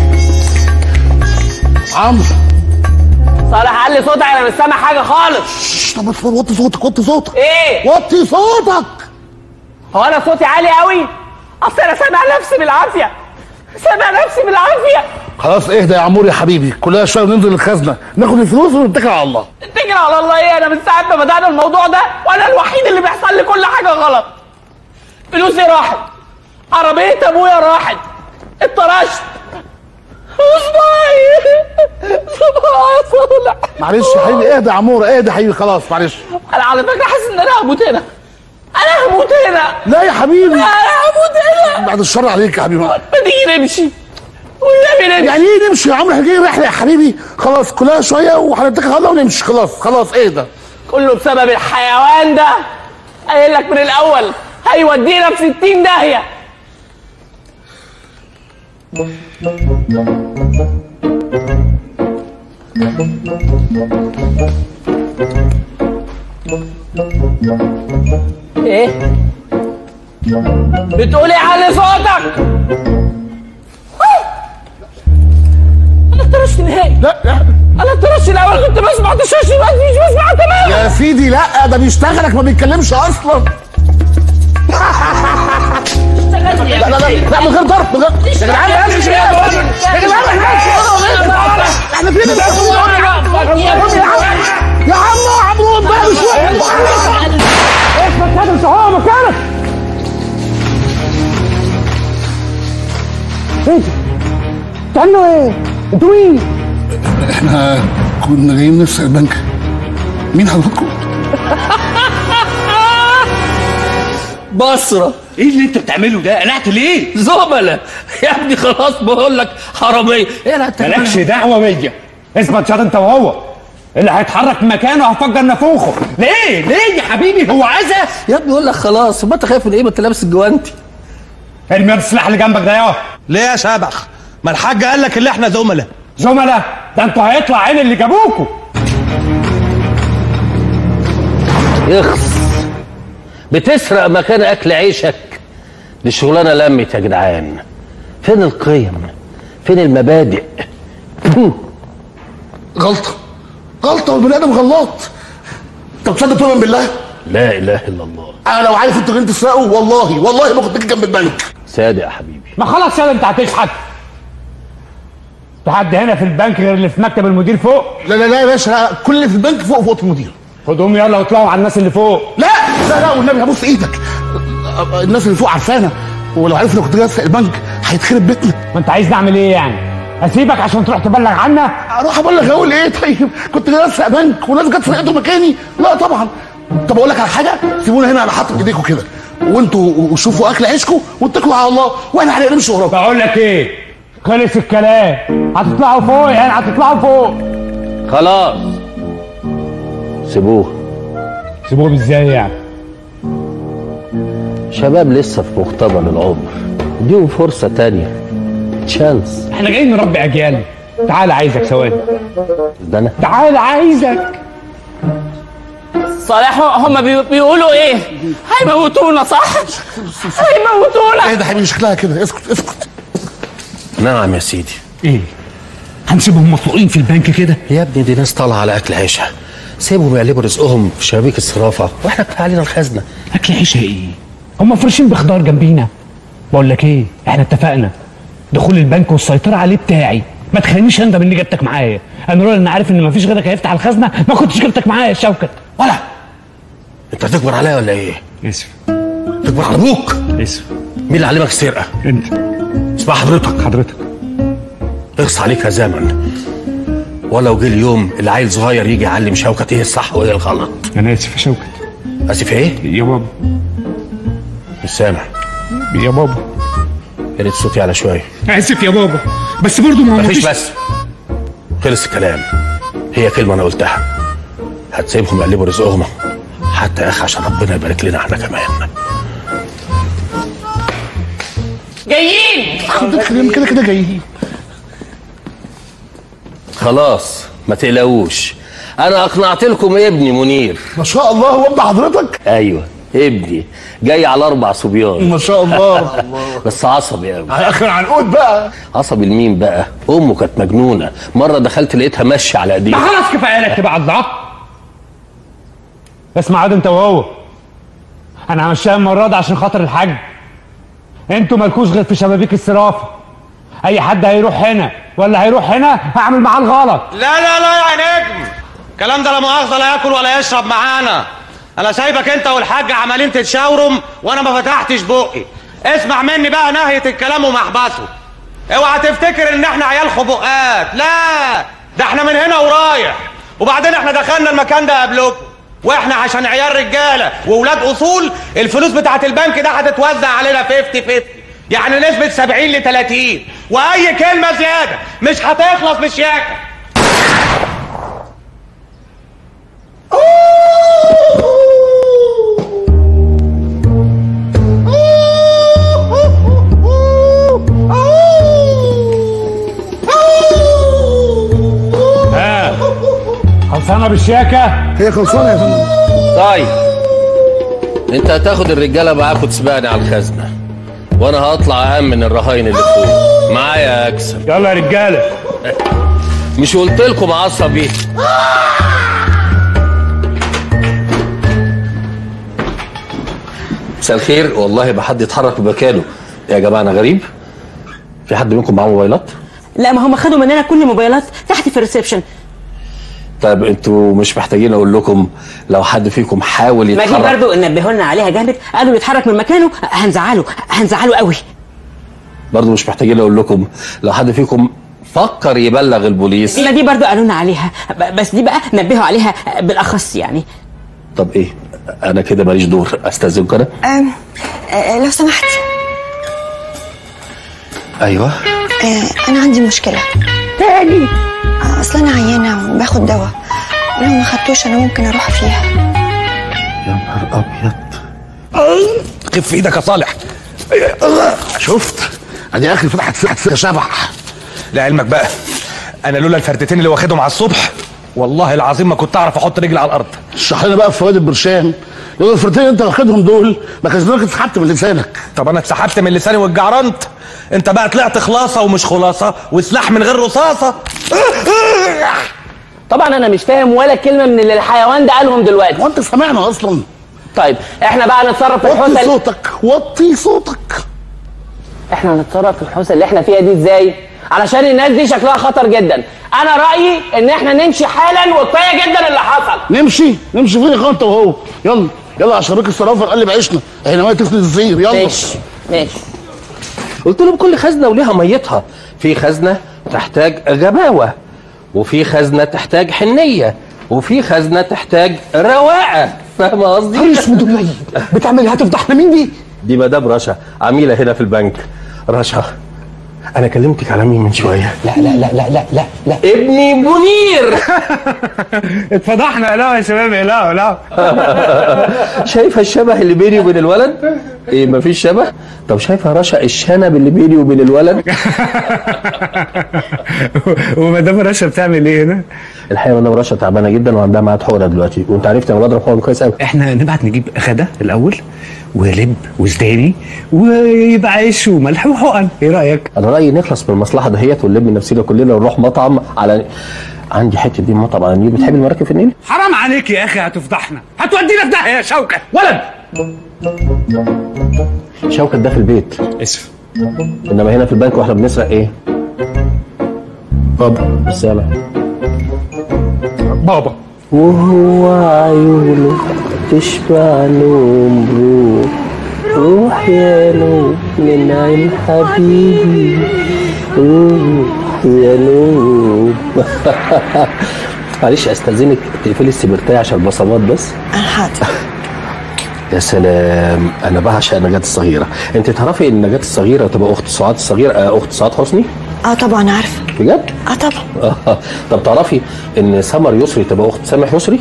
عمرو صالح قال لي صوتك، انا مش سامع حاجه خالص. طب اصبر، وطي صوتك وطي صوتك. ايه؟ وطي صوتك. هو انا صوتي عالي قوي؟ اصل انا سامع نفسي بالعافيه، سامع نفسي بالعافيه. خلاص اهدى يا عمور يا حبيبي، كلها شويه وننزل الخزنه ناخد الفلوس ونتكل على الله. اتكل على الله ايه؟ انا من ساعه ما بدانا الموضوع ده وانا الوحيد اللي بيحصل لي كل حاجه غلط. فلوسي راحت، عربيه ابويا راحت، اتطرشت، صباعي صباعي يا صالح. معلش يا حبيبي اهدى يا عمور، اهدى يا حبيبي خلاص معلش. انا على فكره حاسس ان انا هموت هنا، انا هموت هنا. لا يا حبيبي انا هموت هنا. بعد الشر عليك يا حبيبي. ما تيجي نمشي والنبي نمشي. يعني ايه نمشي يا عمرو؟ احنا جايين رحله يا حبيبي، خلاص كلها شويه وهنتكل على الله ونمشي. خلاص خلاص اهدى. كله بسبب الحيوان ده، قايل لك من الاول هيودينا في ستين داهيه. ايه؟ بتقولي علي صوتك؟ انا اتطرشت نهائي. لا لا انا اتطرشت الاول كنت بسمع تشاش، دلوقتي مش بسمع تماما. يا سيدي لا ده بيشتغلك ما بيتكلمش اصلا. لا لا لا لا من غير ضرب، من غير يا جدعان يا جدعان احنا فين يا عم عمرو بقى شويه. اثبت كده مش هو مكانك. انت تعملوا ايه؟ انتوا مين؟ احنا كنا جايين نسرق البنك. مين حضرتكم؟ بصرة، ايه اللي انت بتعمله ده؟ قلعت ليه؟ زملاء يا ابني، خلاص بقول لك حراميه. ايه لا مالكش دعوه بيا، اثبت شاط انت وهو. اللي هيتحرك من مكانه هفجر نافوخه. ليه؟ ليه يا حبيبي؟ هو عايزه؟ يا ابني بقول لك خلاص، ما انت خايف من ايه؟ ما انت لابس الجوانتي. ارمي السلاح اللي جنبك ده يا. ليه يا شبح؟ ما الحاج قال لك اللي احنا زملاء. زملاء؟ ده انتوا هيطلع عين اللي جابوكوا. يخص بتسرق مكان اكل عيشك. دي شغلانه لمت يا جدعان. فين القيم؟ فين المبادئ؟ غلطه غلطه والبني ادم غلط. طب تصدق تؤمن بالله؟ لا اله الا الله. انا لو عارف انتوا جايين تسرقوا والله والله ما كنت جنب البنك. صادق يا حبيبي. ما خلاص يا انت هتشحت. في حد هنا في البنك غير اللي في مكتب المدير فوق؟ لا لا لا يا باشا، لا، كل اللي في البنك فوق فوق المدير. خدهم يلا واطلعوا على الناس اللي فوق. لا لا لا والنبي هبوس ايدك، الناس اللي فوق عارفانا، ولو عرفنا كنت جاي اسرق البنك هيتخرب بيتنا. ما انت عايز نعمل ايه يعني؟ اسيبك عشان تروح تبلغ عنا؟ اروح ابلغ اقول ايه؟ طيب كنت جاي اسرق بنك وناس جت سرقته مكاني؟ لا طبعا. طب اقول لك على حاجه، سيبونا هنا على حاطط ايديكم كده، وانتوا وشوفوا اكل عيشكم واتكلوا على الله، واحنا هنمشي وراكم. بقول لك ايه؟ خلص الكلام، هتطلعوا فوق يعني هتطلعوا فوق. خلاص سيبوه. سيبوه ازاي يعني؟ شباب لسه في مقتبل العمر، اديهم فرصة تانية، تشانس. احنا جايين نربي اجيال. تعال عايزك ثواني. ده انا؟ تعال عايزك. صالح هم بي- بيقولوا ايه؟ هيموتونا صح؟ هيموتونا. ايه ده حبيبي شكلها كده؟ اسكت اسكت. نعم يا سيدي. ايه؟ هنسيبهم مطلوقين في البنك كده؟ يا ابني دي ناس طالعة على اكل عيشها، سيبهم يقلبوا رزقهم في شبابيك الصرافة واحنا كفاية علينا الخزنة. اكل عيشها ايه؟ هم فرشين بخضار جنبينا. بقول لك ايه؟ احنا اتفقنا دخول البنك والسيطرة عليه بتاعي، ما تخلينيش اندم اني جبتك معايا. انا لولا اني عارف ان مفيش غيرك هيفتح الخزنة ما كنتش جبتك معايا يا شوكت. ولا انت هتكبر عليا ولا ايه؟ اسف. تكبر على ابوك؟ اسف. مين اللي علمك السرقة؟ انت. اسمع حضرتك. حضرتك. اغص عليك يا زمن، ولو جه اليوم اللي عيل صغير يجي يعلم شوكت ايه الصح وايه الغلط. انا اسف يا شوكت. اسف ايه؟ يا بابا. مش سامع. يا بابا. يا ريت صوتي على شويه. اسف يا بابا، بس برضه ما مفيش بس. خلص الكلام، هي كلمه انا قلتها. هتسيبهم يقلبوا رزقهم حتى يا اخي عشان ربنا يبارك لنا احنا كمان. جايين كده كده جايين. خلاص ما تقلقوش، انا اقنعت لكم ابني منير. ما شاء الله. هو ابن حضرتك؟ ايوه ابني، جاي على اربع صبيان. ما شاء الله. بس عصبي قوي. اخر عنقود بقى. عصبي لمين بقى؟ امه كانت مجنونه، مره دخلت لقيتها ماشيه على ايديها. ما خلاص كفايه لك تبقى الضعف. اسمع عاد انت وهو، انا همشيها المره دي عشان خاطر الحاج. انتوا مالكوش غير في شبابيك الصرافه. اي حد هيروح هنا ولا هيروح هنا هعمل معاه الغلط. لا لا لا يا نجم، الكلام ده لا مؤاخذه لا ياكل ولا يشرب معانا. انا سايبك انت والحاج عمالين تتشاورم وانا ما فتحتش بقي. اسمع مني بقى نهايه الكلام ومحبسه. اوعى تفتكر ان احنا عيال خبقات، لا ده احنا من هنا ورايح. وبعدين احنا دخلنا المكان ده قبلكم، واحنا عشان عيال رجاله واولاد اصول الفلوس بتاعت البنك ده هتتوزع علينا خمسين خمسين، يعني نسبه سبعين ل ثلاثين، واي كلمه زياده مش هتخلص مش ياكل. ها خلصانه بالشياكه؟ هي خلصانه يا فندم. طيب انت هتاخد الرجاله معاك وتسبقني على الخزنه، وانا هطلع اهم من الرهاين اللي فوق معايا اكسب. يلا يا رجاله. مش قلت لكم عصبي؟ مساء الخير، والله ما حد يتحرك بمكانه يا جماعه. انا غريب، في حد منكم معاه موبايلات؟ لا ما هم خدوا مننا كل الموبايلات تحت في الريسبشن. طيب انتوا مش محتاجين اقول لكم لو حد فيكم حاول ما يتحرك؟ دي برضه نبهوا لنا عليها جامد، قالوا يتحرك من مكانه هنزعله هنزعله قوي. برضه مش محتاجين اقول لكم لو حد فيكم فكر يبلغ البوليس؟ ما دي برضه قالوا لنا عليها، بس دي بقى نبهوا عليها بالاخص يعني. طب ايه، انا كده ماليش دور، استاذنكم انا؟ أم أه لو سمحت. ايوه. أه انا عندي مشكله تاني. أه اصل انا عيانه وباخد دواء، لو ما خدتوش انا ممكن اروح فيها. يا نهار ابيض. خف ايدك يا صالح. شفت ادي اخر فتحت فتحت شبح. لعلمك بقى انا لولا الفردتين اللي واخدهم على الصبح والله العظيم ما كنت اعرف احط رجلي على الارض. اشرح لنا بقى في فوائد البرشام. لولا الفردتين اللي انت واخدهم دول ما كانش زمانك اتسحبت من لسانك. طب انا اتسحبت من لساني والجعرنت، انت بقى طلعت خلاصه ومش خلاصه وسلاح من غير رصاصه. طبعا انا مش فاهم ولا كلمه من اللي الحيوان ده قالهم دلوقتي. وانت سامعنا اصلا؟ طيب احنا بقى نتصرف في الحوسه. وطي صوتك وطي صوتك. احنا هنتصرف في الحوسه اللي احنا فيها دي ازاي علشان الناس دي شكلها خطر جدا. انا رايي ان احنا نمشي حالا، وكفايه جدا اللي حصل. نمشي نمشي فين يا انت وهو؟ يلا يلا عشان راجل الصرافه قلب عيشنا، احنا ما تفلت الزير. يلا ماشي ماشي. قلت لهم كل خزنه وليها ميتها، في خزنه تحتاج غباوه، وفي خزنه تحتاج حنيه، وفي خزنه تحتاج رواقه. فاهمه قصدي؟ هل اسمه دنيا بتعمل هتفضحنا؟ مين دي؟ دي مدام رشا، عميله هنا في البنك. رشا انا كلمتك على مين من شويه؟ لا لا لا لا لا لا لا ابني منير. اتفضحنا. لا يا شباب، لا لا. شايفه الشبه اللي بيني وبين الولد؟ ايه مفيش شبه؟ طب شايفه رشا الشنب اللي بيني وبين الولد؟ ومدام رشا بتعمل ايه هنا؟ الحقيقه مدام رشا تعبانه جدا وعندها ميعاد حقنه دلوقتي، وانت عرفت انا بضرب حقن كويس قوي. احنا نبعت نجيب غدا الاول ولب وزداني ويبقى عيش وملح وحقن، ايه رايك؟ انا رايي نخلص من المصلحه دهيت ونلم نفسنا كلنا ونروح مطعم على عندي حته دي مطعم على النيل. بتحب المراكب في النيل؟ حرام عليك يا اخي، هتفضحنا، هتودينا في داهيه يا شوكه. ولد شوكه ده في البيت، اسف، انما هنا في البنك واحنا بنسرق ايه؟ بابا سامع بابا. وهو عيونه تشبع نوم روح روح يا نوم من عين حبيبي روح يا نوم. معلش استاذنك تقفلي السبرتايه عشان البصمات بس. حاضر. يا سلام، انا بعشق نجاة الصغيره. انت تعرفي ان نجاة الصغيره تبقى اخت سعاد الصغيره، اخت سعاد حسني؟ اه طبعا عارفه. بجد؟ اه طبعا. آه. طب تعرفي ان سمر يسري تبقى اخت سامح يسري؟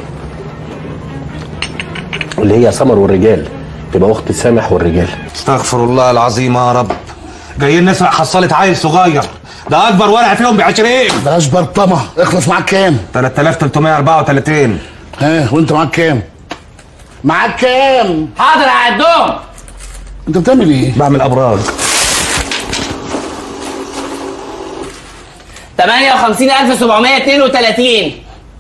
اللي هي سمر والرجال تبقى اخت سامح والرجال. استغفر الله العظيم يا رب، جايين نسرق حصاله عيل صغير، ده اكبر ورقه فيهم ب عشرين. بلاش برطمه، اخلص معاك كام؟ ثلاثة آلاف وثلاثمائة وأربعة وثلاثين. ها وانت معاك كام؟ معاك كام؟ حاضر هعدهم. انت بتعمل ايه؟ بعمل ابراج. ثمانية وخمسين ألف وسبعمائة واثنين وثلاثين.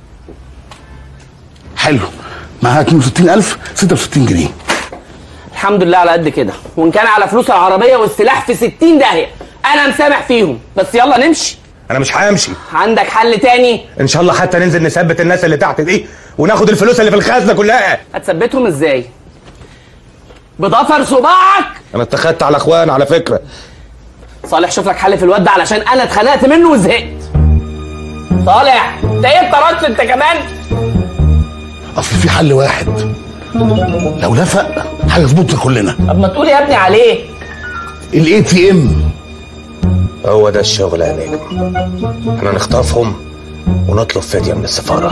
حلو، معاها اثنين وستين ألف ستة وستين جنيه. الحمد لله على قد كده، وان كان على فلوس العربيه والسلاح في ستين داهيه انا مسامح فيهم. بس يلا نمشي. انا مش همشي. عندك حل تاني؟ ان شاء الله حتى ننزل نثبت الناس اللي تحت دي وناخد الفلوس اللي في الخزنه كلها. هتثبتهم ازاي؟ بضفر صباعك؟ انا اتخذت على اخوان على فكره. صالح شوف لك حل في الواد ده علشان انا اتخنقت منه وزهقت. صالح انت ايه اتطردت انت كمان؟ اصل في حل واحد، لو لفق هيظبطنا كلنا. طب ما تقول يا ابني عليه. الاي تي ام. هو ده الشغل يا نجم. احنا نخطفهم ونطلب فديه من السفاره.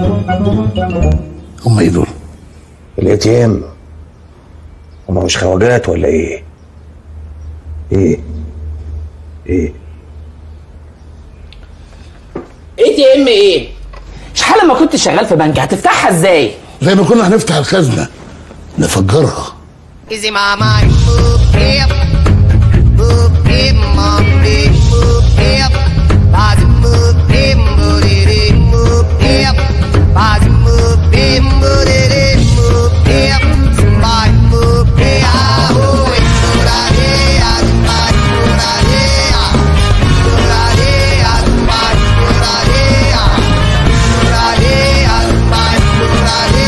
هم ايه دول؟ الاي تي ام. هم مش خواجات ولا ايه؟ ايه؟ ايه؟ اي تي ام ايه؟ شحال لما كنت شغال في بنك هتفتحها ازاي؟ زي ما كنا هنفتح الخزنه نفجرها. Easy mama, move hip, move hip, mom, move hip, body move hip, booty move hip, body move hip, booty move hip, somebody move hip, oh, it's somebody, somebody, somebody, somebody, somebody, somebody, somebody,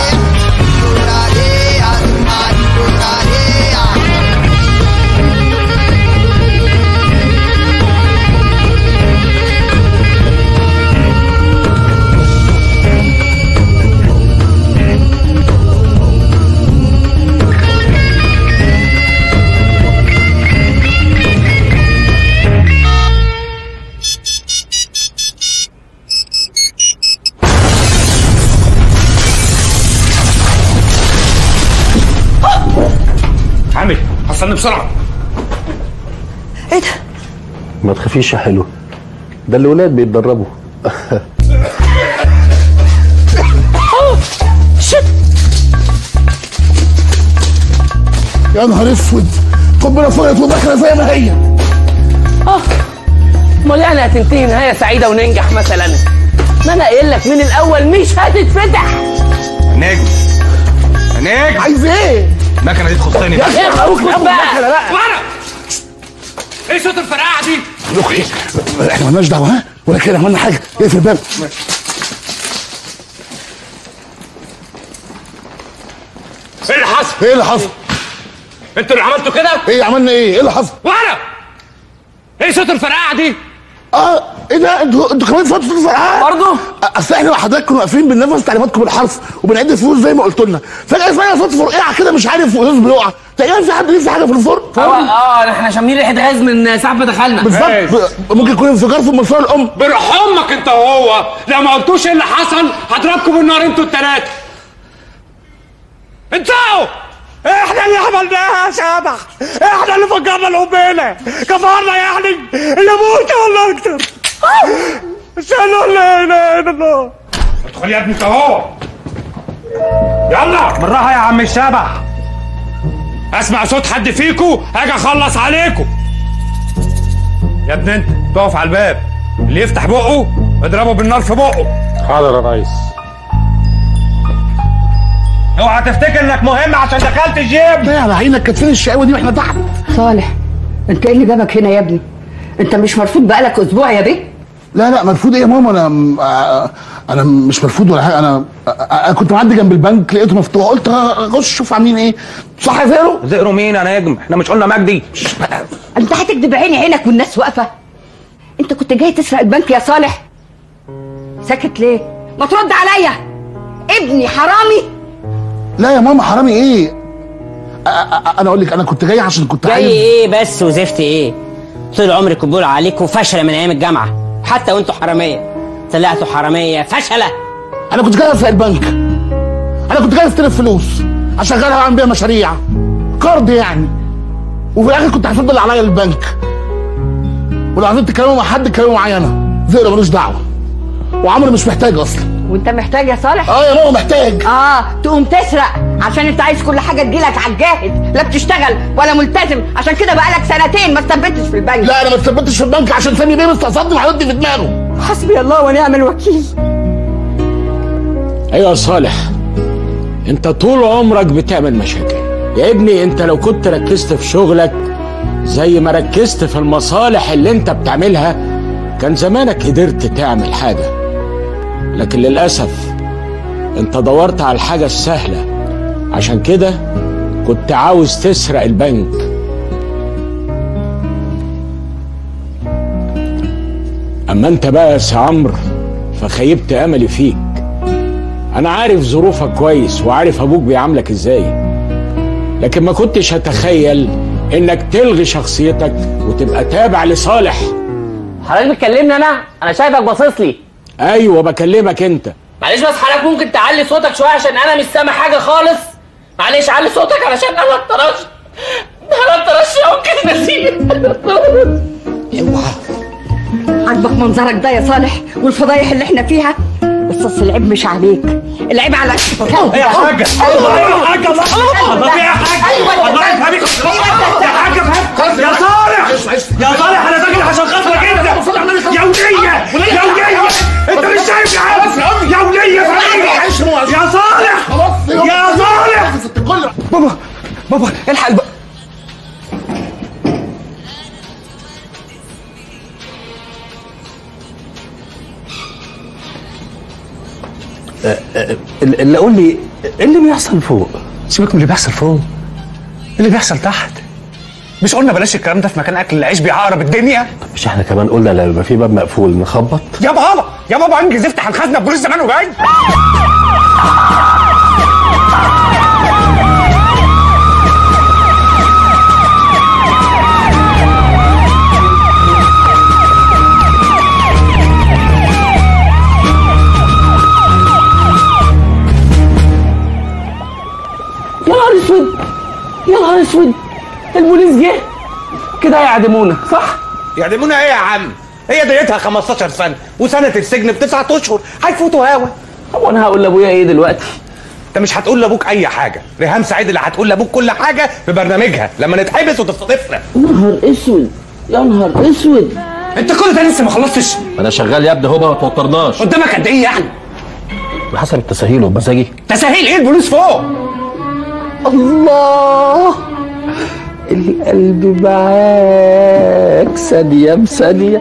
عامل حصلني بسرعه. ايه ده؟ ما تخافيش يا حلو، ده الولاد بيتدربوا. يا نهار اسود، قنبله فضلت وداخله زي ما هي. اه امال يعني هتنتهي نهايه سعيده وننجح مثلا؟ ما انا قايل لك من الاول مش هتتفتح. نجم نجم عايز ايه؟ المكنه دي تخصني. يا اخي اخوك بقى وانا ايه صوت الفرقعه دي؟ لكم ايه؟ احنا مالناش دعوه ها؟ ولا كده عملنا حاجه؟ اقفل الباب. ايه اللي حصل؟ ايه اللي حصل؟ انتوا اللي عملتوا كده؟ ايه عملنا ايه؟ ايه اللي حصل؟ وانا ايه صوت الفرقعه دي؟ اه ايه ده؟ انتوا انتوا كمان صوت الفرقعه؟ برضه؟ اصل احنا حضرتك كنا واقفين بننفذ تعليماتكم بالحرف وبنعد الفلوس زي ما قلت لنا، فجاه سمعنا صوت فرقعه كده مش عارف وازاز بيقع، تقريبا في حد لسه حاجه في الفرن. اه اه احنا شامين ريحه غاز من ساعه ما دخلنا. بالظبط، ممكن يكون انفجار في المنصوره الام. بروح امك انت وهو، لو ما قلتوش ايه اللي حصل هضربكم بالنار انتوا الثلاثه. انتوا احنا اللي عملناها يا شبح، احنا اللي فجرنا القنبله، كفرنا يعني يموت ولا اكتر. اشهد ان لا اله الا الله. ادخل يا ابني انت اهو. يلا بالراحه يا عم الشبح. اسمع صوت حد فيكو هاجي اخلص عليكم. يا ابني انت تقف على الباب، اللي يفتح بقه اضربه بالنار في بقه. حاضر يا ريس. اوعى تفتكر انك مهم عشان دخلت الجيم. لا على عينك، كانت فين الشقاوه دي واحنا تحت؟ صالح انت ايه اللي جابك هنا يا ابني؟ انت مش مرفوض بقالك اسبوع يا بيه؟ لا لا مرفوض ايه يا ماما؟ انا انا مش مرفوض ولا حاجه، انا انا كنت معدي جنب البنك لقيته مفتوح، قلت اخش اشوف عاملين ايه. صح يا زيرو؟ زيرو مين يا نجم؟ احنا مش قلنا مجدي؟ انت هتكدب عيني عينك والناس واقفه؟ انت كنت جاي تسرق البنك يا صالح؟ ساكت ليه؟ ما ترد عليا. ابني حرامي؟ لا يا ماما حرامي ايه؟ انا اقول لك انا كنت جاي عشان كنت جاي عايز ايه بس وزفت ايه؟ طول عمرك بقول عليكم فشله من ايام الجامعه، حتى وانتوا حراميه طلعتوا حراميه فشله. انا كنت جاي اسرق البنك، انا كنت جاي استلف فلوس اشغلها واعمل بيها مشاريع قرض يعني، وفي الاخر كنت هفضل اللي عليا للبنك. ولو عايزين تتكلموا مع حد اتكلموا معايا انا، زيرو ملوش دعوه، وعمرو مش محتاج اصلا. وانت محتاج يا صالح؟ اه يا ماما محتاج. اه تقوم تسرق عشان انت عايز كل حاجه تجيلك على الجاهز، لا بتشتغل ولا ملتزم، عشان كده بقالك سنتين ما اتثبتش في البنك. لا انا ما اتثبتش في البنك عشان سامي بيه مستقصدني وهيودي في دماغه. حسبي الله ونعم الوكيل. ايوه يا صالح، انت طول عمرك بتعمل مشاكل يا ابني. انت لو كنت ركزت في شغلك زي ما ركزت في المصالح اللي انت بتعملها كان زمانك قدرت تعمل حاجه، لكن للاسف انت دورت على الحاجه السهله، عشان كده كنت عاوز تسرق البنك. اما انت بقى يا سي عمرو فخيبت املي فيك. انا عارف ظروفك كويس وعارف ابوك بيعاملك ازاي، لكن ما كنتش هتخيل انك تلغي شخصيتك وتبقى تابع لصالح. حضرتك بتكلمني انا؟ انا شايفك باصص لي. ايوه بكلمك انت. معلش بس حضرتك ممكن تعلي صوتك شويه عشان انا مش سامع حاجه خالص. معلش علي صوتك علشان انا اتطرشت. انا اتطرشت ممكن نسيب. اوعى. عاجبك منظرك ده يا صالح والفضايح اللي احنا فيها؟ بس اصل العيب مش عليك، العيب على ايه يا حاجه؟ الله يا حاجه، الله يا حاجه، الله يا حبيبي يا حاجه يا صالح، يا صالح انا داخل عشان خاطرك انت يا وليه يا وليه، انت مش شايف يا عم يا وليه يا صالح يا صالح. بابا بابا الحق الب... اللي قول لي ايه اللي بيحصل فوق؟ سيبك من اللي بيحصل فوق، اللي بيحصل تحت. مش قلنا بلاش الكلام ده في مكان اكل العيش بيعقرب الدنيا؟ مش احنا كمان قلنا لما يبقى في باب مقفول نخبط؟ يا بابا يا بابا انجز افتح الخزنه، البوليس زمانه جاي. يا نهار اسود يا نهار اسود، البوليس جه كده هيعدمونا صح؟ يعدمونا ايه يا عم؟ هي ديتها خمستاشر سنه وسنه السجن بتسعة اشهر، هيفوتوا هوا. طب انا هقول لابويا ايه دلوقتي؟ انت مش هتقول لابوك اي حاجه، ريهام سعيد اللي هتقول لابوك كل حاجه في برنامجها لما نتحبس وتستضيفنا. يا نهار اسود يا نهار اسود، انت كل ده لسه ما خلصتش؟ انا شغال يا ابني اهو، ما توترناش. قدامك قد ايه يعني؟ بحسب التساهيل وبمزاجي. تساهيل ايه؟ البوليس فوق. الله القلب معاك ثانية بثانية.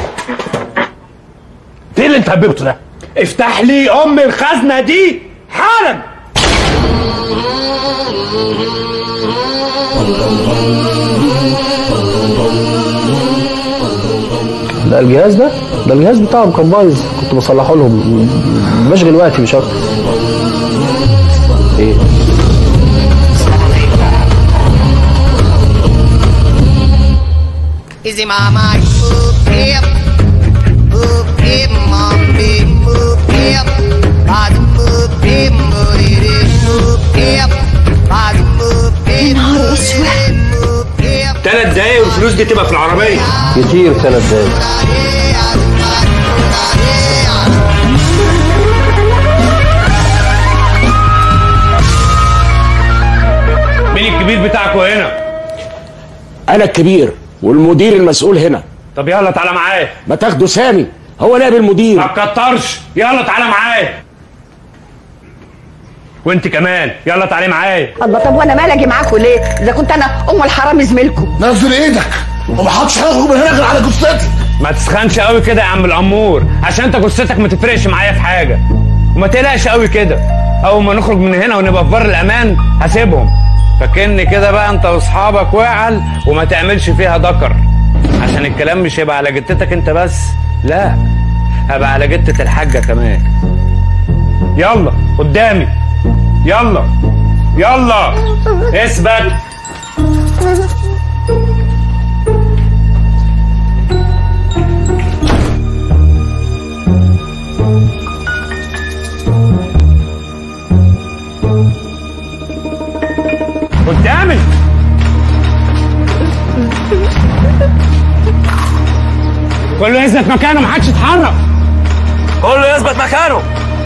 ايه اللي انت هببته ده؟ افتح لي ام الخزنة دي حالا. ده الجهاز ده ده الجهاز بتاعهم كان بايظ، كنت بصلحه لهم، بشغل وقتي مش اكتر. ايه؟ Easy mama, move hip, move hip, mom, big move hip, body move hip, move it, move hip, body move hip, move hip. ثلاث دقايق والفلوس دي تبقى في العربية. كتير ثلاث دقايق. مين الكبير بتاعكوا هنا؟ انا الكبير والمدير المسؤول هنا. طب يلا تعالى معايا. ما تاخده سامي، هو نائب المدير. ما تكترش، يلا تعالى معايا. وانت كمان يلا تعالي معايا. الله، طب وانا مالي اجي معاكم ليه؟ اذا كنت انا ام الحرام زميلكم. نزل ايدك وما حطش حاجه من هنا غير على جثتي. ما تسخنش قوي كده يا عم الامور، عشان انت جثتك ما تفرقش معايا في حاجه. وما تقلقش قوي كده، اول ما نخرج من هنا ونبقى في بر الامان هسيبهم. فكني كده بقى انت واصحابك واعل وما تعملش فيها دكر، عشان الكلام مش هيبقى على جتتك انت بس، لا هبقى على جتة الحاجة كمان. يلا قدامي، يلا يلا اثبت. قدامي. كله يثبت مكانه، محدش يتحرك. كله يثبت مكانه،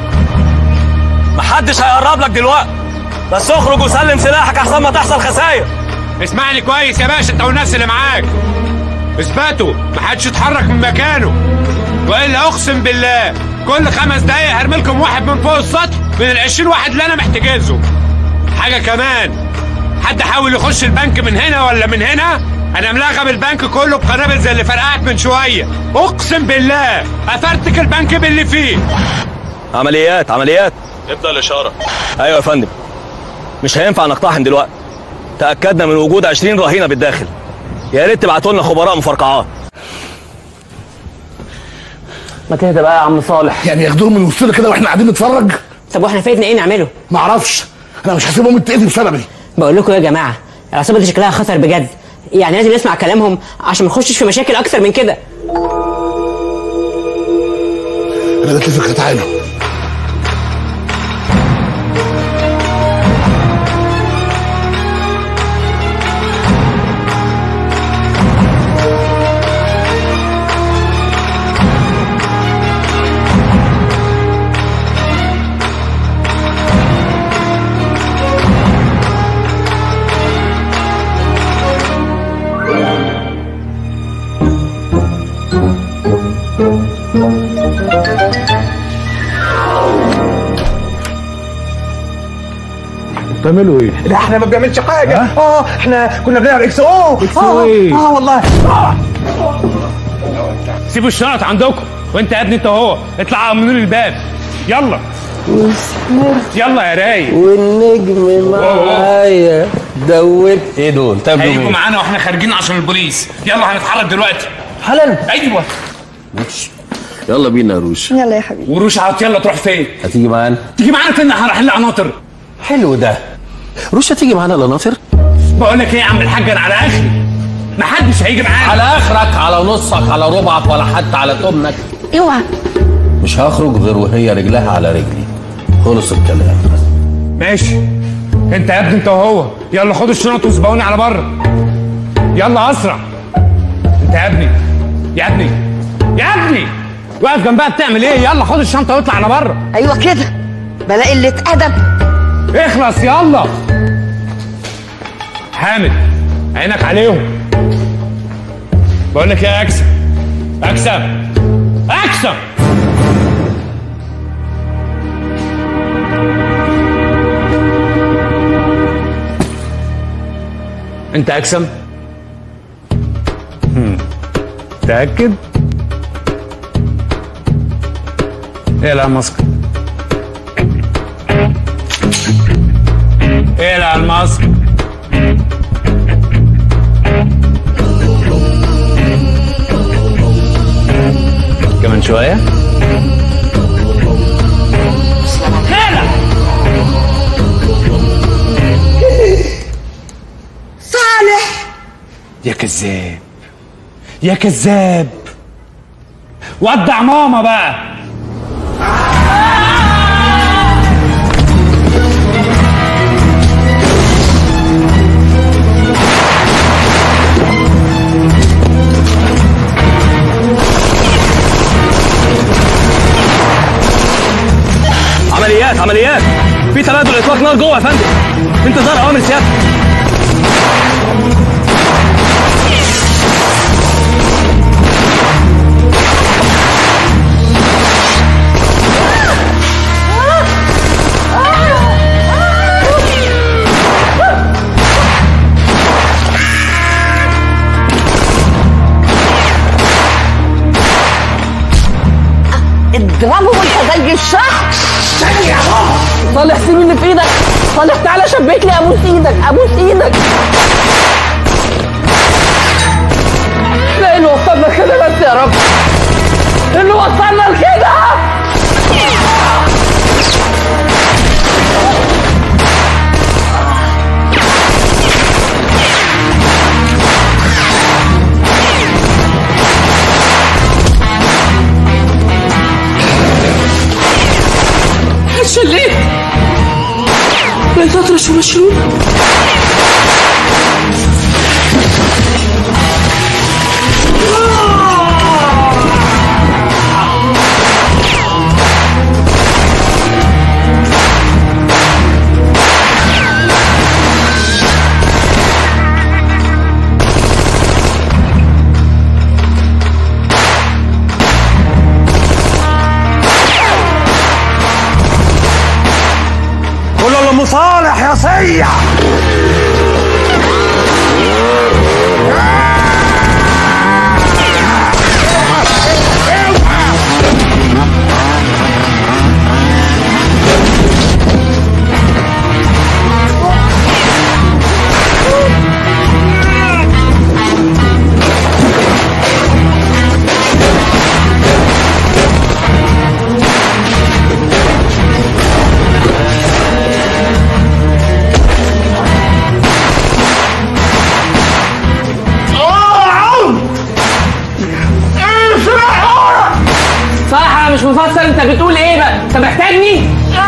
محدش هيقرب لك دلوقتي، بس اخرج وسلم سلاحك احسن ما تحصل خساير. اسمعني كويس يا باشا انت والناس اللي معاك، اثبتوا، محدش يتحرك من مكانه، والا اقسم بالله كل خمس دقايق هرملكم واحد من فوق السطح من العشرين واحد اللي انا محتاجزهم. حاجه كمان، حد حاول يخش البنك من هنا ولا من هنا، انا ملغم البنك كله بقنابل زي اللي فرقعت من شويه، اقسم بالله افرتك البنك باللي فيه. عمليات عمليات ابدا الاشاره. ايوه يا فندم، مش هينفع نقتحم دلوقتي، تاكدنا من وجود عشرين رهينه بالداخل، يا ريت تبعتوا لنا خبراء مفرقعات. ما تهدى بقى يا عم صالح. يعني ياخدوهم من وسطنا كده واحنا قاعدين نتفرج؟ طب واحنا فايتنا ايه نعمله؟ ما اعرفش، انا مش هسيبهم يتاذوا بسببي. بقول لكم يا جماعه العصابه دي شكلها خطر بجد، يعني لازم نسمع كلامهم عشان ما نخشش في مشاكل اكتر من كده. انا جات لي فكره، تعالوا. بتعملوا ايه؟ لا احنا ما بنعملش حاجه. اه احنا كنا بنلعب اكس او. اكس او ايه؟ اه والله. آه. سيبوا الشنط عندكم، وانت يا ابني انت وهو اطلعوا من الباب، يلا. يلا يا رايق. والنجم معايا دوت. ايه دول؟ تابلوا هيجوا معانا واحنا خارجين عشان البوليس. يلا هنتحرك دلوقتي حالا. ايوه يلا بينا يا روش. يلا يا حبيبي. وروش عط يلا تروح فين؟ هتيجي معانا؟ تيجي معانا فين؟ هنروح لقناطر. حلو ده. روش هتيجي معانا لقناطر؟ بقول لك ايه يا عم الحاج، انا على اخري، محدش هيجي معانا. على اخرك، على نصك، على ربعك، ولا حتى على تمنك. اوعى. مش هخرج غير وهي رجلها على رجلي، خلص الكلام. ماشي. انت يا ابني انت وهو يلا خدوا الشنط وسبقوني على بره. يلا اسرع. انت يا ابني يا ابني يا ابني واقف جنبها بتعمل ايه؟ يلا خد الشنطه واطلع على بره. ايوه كده، بلاقي قله ادب. اخلص يلا. حامد عينك عليهم. بقول لك ايه يا اكسب، اكسب اكسب. انت اكسم؟ مم. متأكد؟ اقلع الماسك. اقلع الماسك. كمان شوية. اقلع. صالح يا كذاب يا كذاب. ودع ماما بقى. عمليات عمليات في تبادل اطلاق نار جوه يا فندم. انتظار اوامر سيادتك. اضربه وانت زي الشخص. ثانية يا بابا. صالح سيب اللي في ايدك. صالح تعالى شبك لي، ابوس ايدك ابوس ايدك. لا اللي وصلنا كده بس يا رب. اللي وصلنا لكده. شليت بقيت اطرش ومشلول. صالح يا صيع. مش مفسر انت بتقول ايه بقى؟ انت محتاجني؟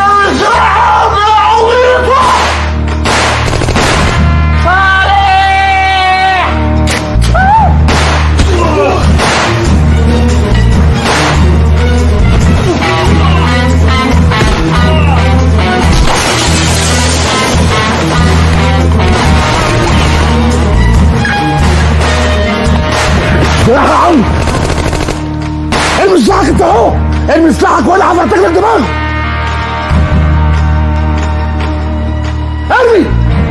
يا عم ارمي سلاحك انت اهو، ارمي سلاحك ولا عفرتك لك دماغك. ارمي.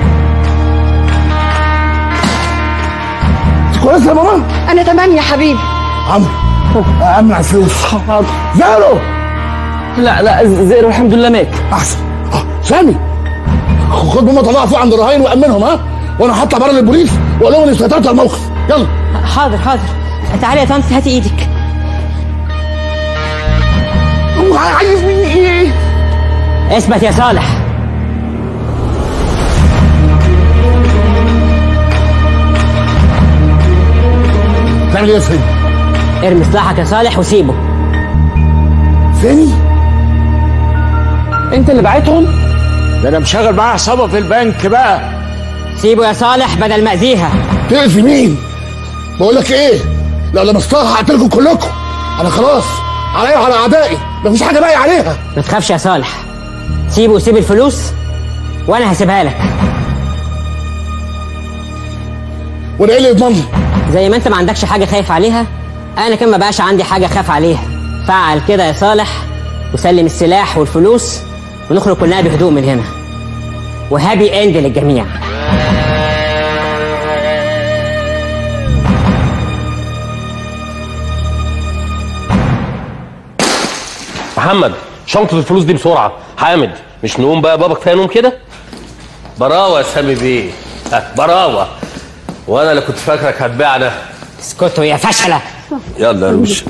انت كويسه يا ماما؟ انا تمام يا حبيبي. عمرو امن على الفلوس. حاضر. زيرو. لا لا زيرو الحمد لله مات. احسن. اه سامي خد ماما طلعها فوق عند الرهاين وامنهم ها، وانا هطلع بره للبوليس واقول لهم اني سيطرت على الموقف. يلا. حاضر حاضر. تعالي يا طنط هاتي ايدك. عايز مني ايه؟ اثبت يا صالح. تعمل ايه يا سيدي؟ ارمي سلاحك يا صالح وسيبه. ثاني؟ انت اللي بعتهم؟ ده انا مشغل معاه عصابه في البنك بقى. سيبه يا صالح بدل ما اذيها. تأذي مين؟ بقول لك ايه؟ لو لمستها هقتلكم كلكم. انا خلاص عليا وعلى اعدائي مفيش حاجه باقي عليها. ما تخافش يا صالح، سيبه وسيب الفلوس وانا هسيبها لك. وانا ايه اللي يضمنني؟ زي ما انت ما عندكش حاجه خايف عليها، انا كمان ما بقاش عندي حاجه خاف عليها. فعل كده يا صالح وسلم السلاح والفلوس ونخرج كلنا بهدوء من هنا، وهابي اند للجميع. محمد شنطه الفلوس دي بسرعه. حامد مش نقوم بقى بابا، كفايه نوم كده. براوه يا سامي بيه، براوه. وانا اللي كنت فاكرك هتبيعنا. اسكتوا يا فشله. يلا يا روش.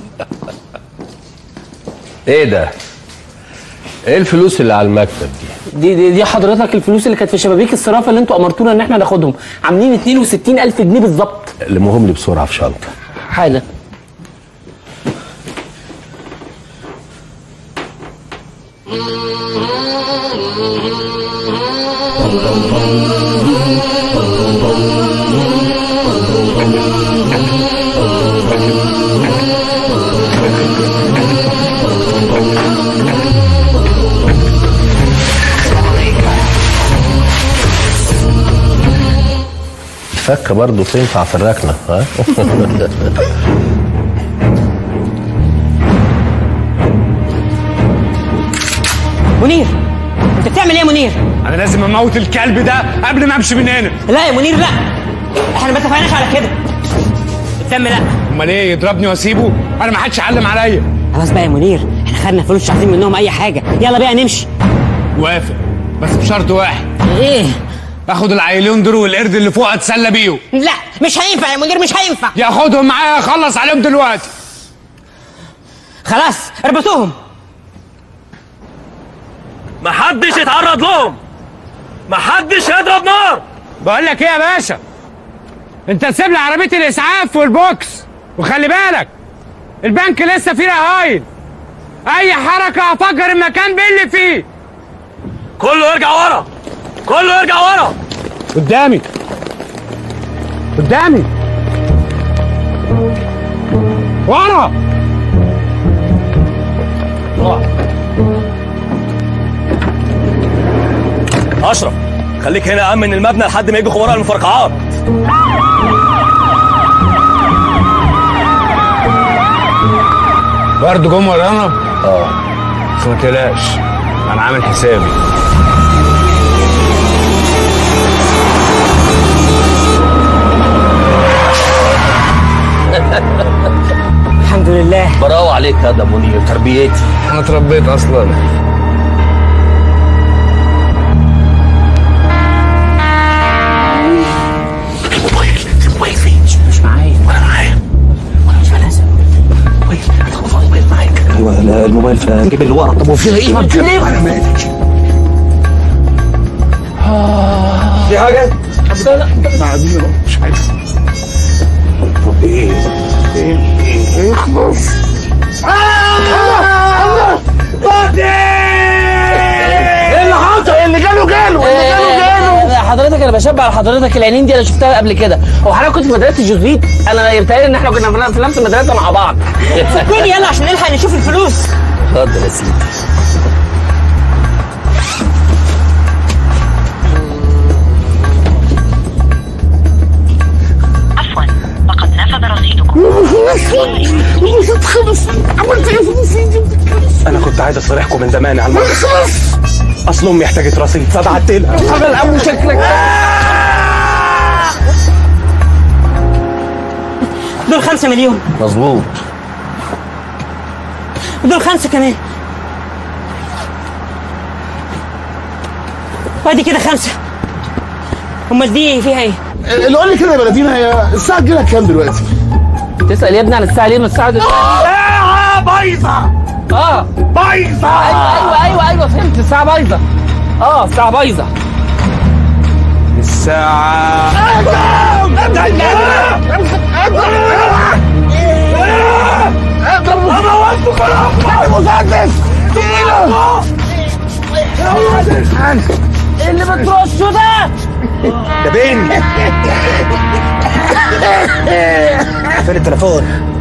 ايه ده؟ ايه الفلوس اللي على المكتب دي؟ دي دي, دي حضرتك الفلوس اللي كانت في شبابيك الصرافه اللي انتوا امرتونا ان احنا ناخدهم، عاملين اتنين وستين الف جنيه بالظبط. لمهم لي بسرعه في شنطه. حالا. الفكه برضه تنفع في الركنه. ها منير انت بتعمل ايه يا منير؟ انا لازم اموت الكلب ده قبل ما امشي من هنا. لا يا منير لا، احنا ما اتفقناش على كده. الدم لا. امال ايه، يضربني واسيبه؟ انا ما حدش علم عليا. خلاص بقى يا منير، احنا خدنا فلوس مش عايزين منهم اي حاجه، يلا بقى نمشي. وافق بس بشرط واحد. ايه؟ اخد العيلين دول والقرد اللي فوق اتسلى بيهم. لا مش هينفع يا منير، مش هينفع. ياخدهم معايا اخلص عليهم دلوقتي. خلاص اربطوهم. محدش يتعرض لهم، محدش يضرب نار. بقول لك ايه يا باشا، انت تسيب لي عربيه الاسعاف والبوكس، وخلي بالك البنك لسه فيه رهاين، اي حركه هفجر المكان باللي فيه. كله يرجع ورا، كله يرجع ورا. قدامي قدامي ورا. اشرف خليك هنا امن المبنى لحد ما يجوا خبراء المفرقعات. برضه جم ورانا؟ اه بس ما تقلقش انا عامل حسابي. الحمد لله. براوة عليك يا ده منير، تربيتي. انا اتربيت اصلا. الموبايل الموبايل فين؟ مش معايا. ولا معايا ولا مش بلازم. الموبايل الموبايل معاك. ايوه لا الموبايل في الجيب اللي ورا. طب وفيها ايه؟ ما تكلمني. انا مالك؟ في حاجه؟ معدين اهو مش عارف. طب ايه؟ ايه ايه اخلص. الله فادي. ايه اللي حصل؟ اللي جاله جاله اللي جاله جاله. حضرتك انا بشبه على حضرتك، العينين دي انا شفتها قبل كده. هو حضرتك كنت في مدرسه جوزيت؟ انا يرتقي ان احنا كنا في نفس المدرسه مع بعض. فكني يلا عشان نلحق نشوف الفلوس. اتفضل يا سيدي. عفوا لقد نفذ رصيدكم. عملت ايه في رصيدي؟ انا كنت عايز اصارحكم من زمان على الموضوع. اصل امي احتاجت رصيد فبعت لها. طب الابو شكلك دول خمسة مليون. مظبوط. دول خمسة كمان. وادي كده خمسة. امال دي فيها ايه؟ اللي قول لي كده يا بلدينا، هي الساعة تجيلك كام دلوقتي؟ تسأل يا ابني على الساعة ليه؟ ما الساعة دي الساعة بايظة. اه بايظة. ايوه ايوه ايوه ايوه فهمت، الساعة بايظة. اه الساعة بايظة. الساعة اضرب اضرب اموتكم كلكم. مسدس تقيلة. ايه اللي بترشه ده؟ ده بين. فين التليفون؟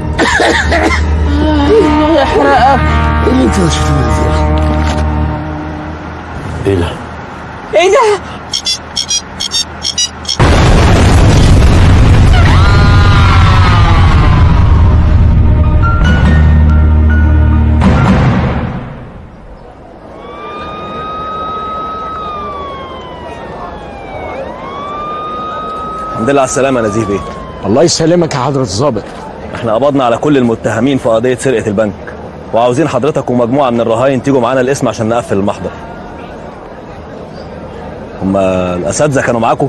احرقك. ايه اللي انت شفتيه ازاي؟ ايه ده؟ ايه ده؟ الحمد لله على السلامة يا نزيه بيه. الله يسلمك يا حضرة الظابط. احنا قبضنا على كل المتهمين في قضية سرقة البنك، وعاوزين حضرتك ومجموعه من الرهاين تيجوا معانا القسم عشان نقفل المحضر. هما الاساتذه كانوا معاكم؟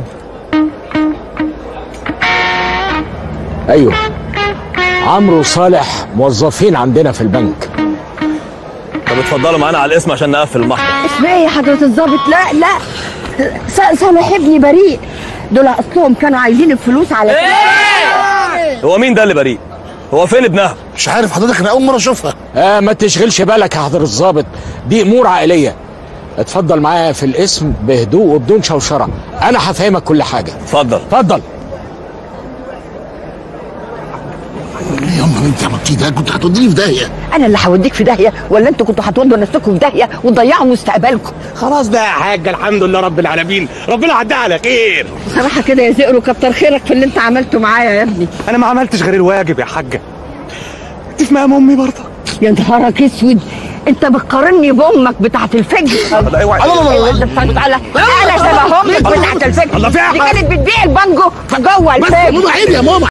ايوه، عمرو وصالح موظفين عندنا في البنك. طب اتفضلوا معانا على القسم عشان نقفل المحضر. اسمه ايه يا حضرة الضابط؟ لا لا س- صالح ابني بريء، دول اصلهم كانوا عايزين الفلوس على إيه؟ هو مين ده اللي بريء؟ هو فين ابنها؟ مش عارف حضرتك، انا اول مره اشوفها. آه ما تشغلش بالك يا حضرة الضابط، دي امور عائليه. اتفضل معايا في القسم بهدوء وبدون شوشره، انا هفهمك كل حاجه. اتفضل اتفضل. يا امال انت عملتيه ده كنت هتوديني في داهيه. انا اللي هوديك في داهيه ولا انتوا كنتوا هتودوا نفسكم في داهيه وتضيعوا مستقبلكم؟ خلاص ده يا حاج، الحمد لله رب العالمين، ربنا عدها على خير. بصراحه كده يا زئرو كتر خيرك في اللي انت عملته معايا يا ابني. انا ما عملتش غير الواجب يا حاجه. انت في مقام امي برضه. يا نهارك اسود، انت بتقارني بامك بتاعت الفجر. لا اوعى. انا انا شبه امك بتاعت الفجر. الله فيها دي كانت بتبيع البانجو جوه الفجر. ماما عيب يا ماما.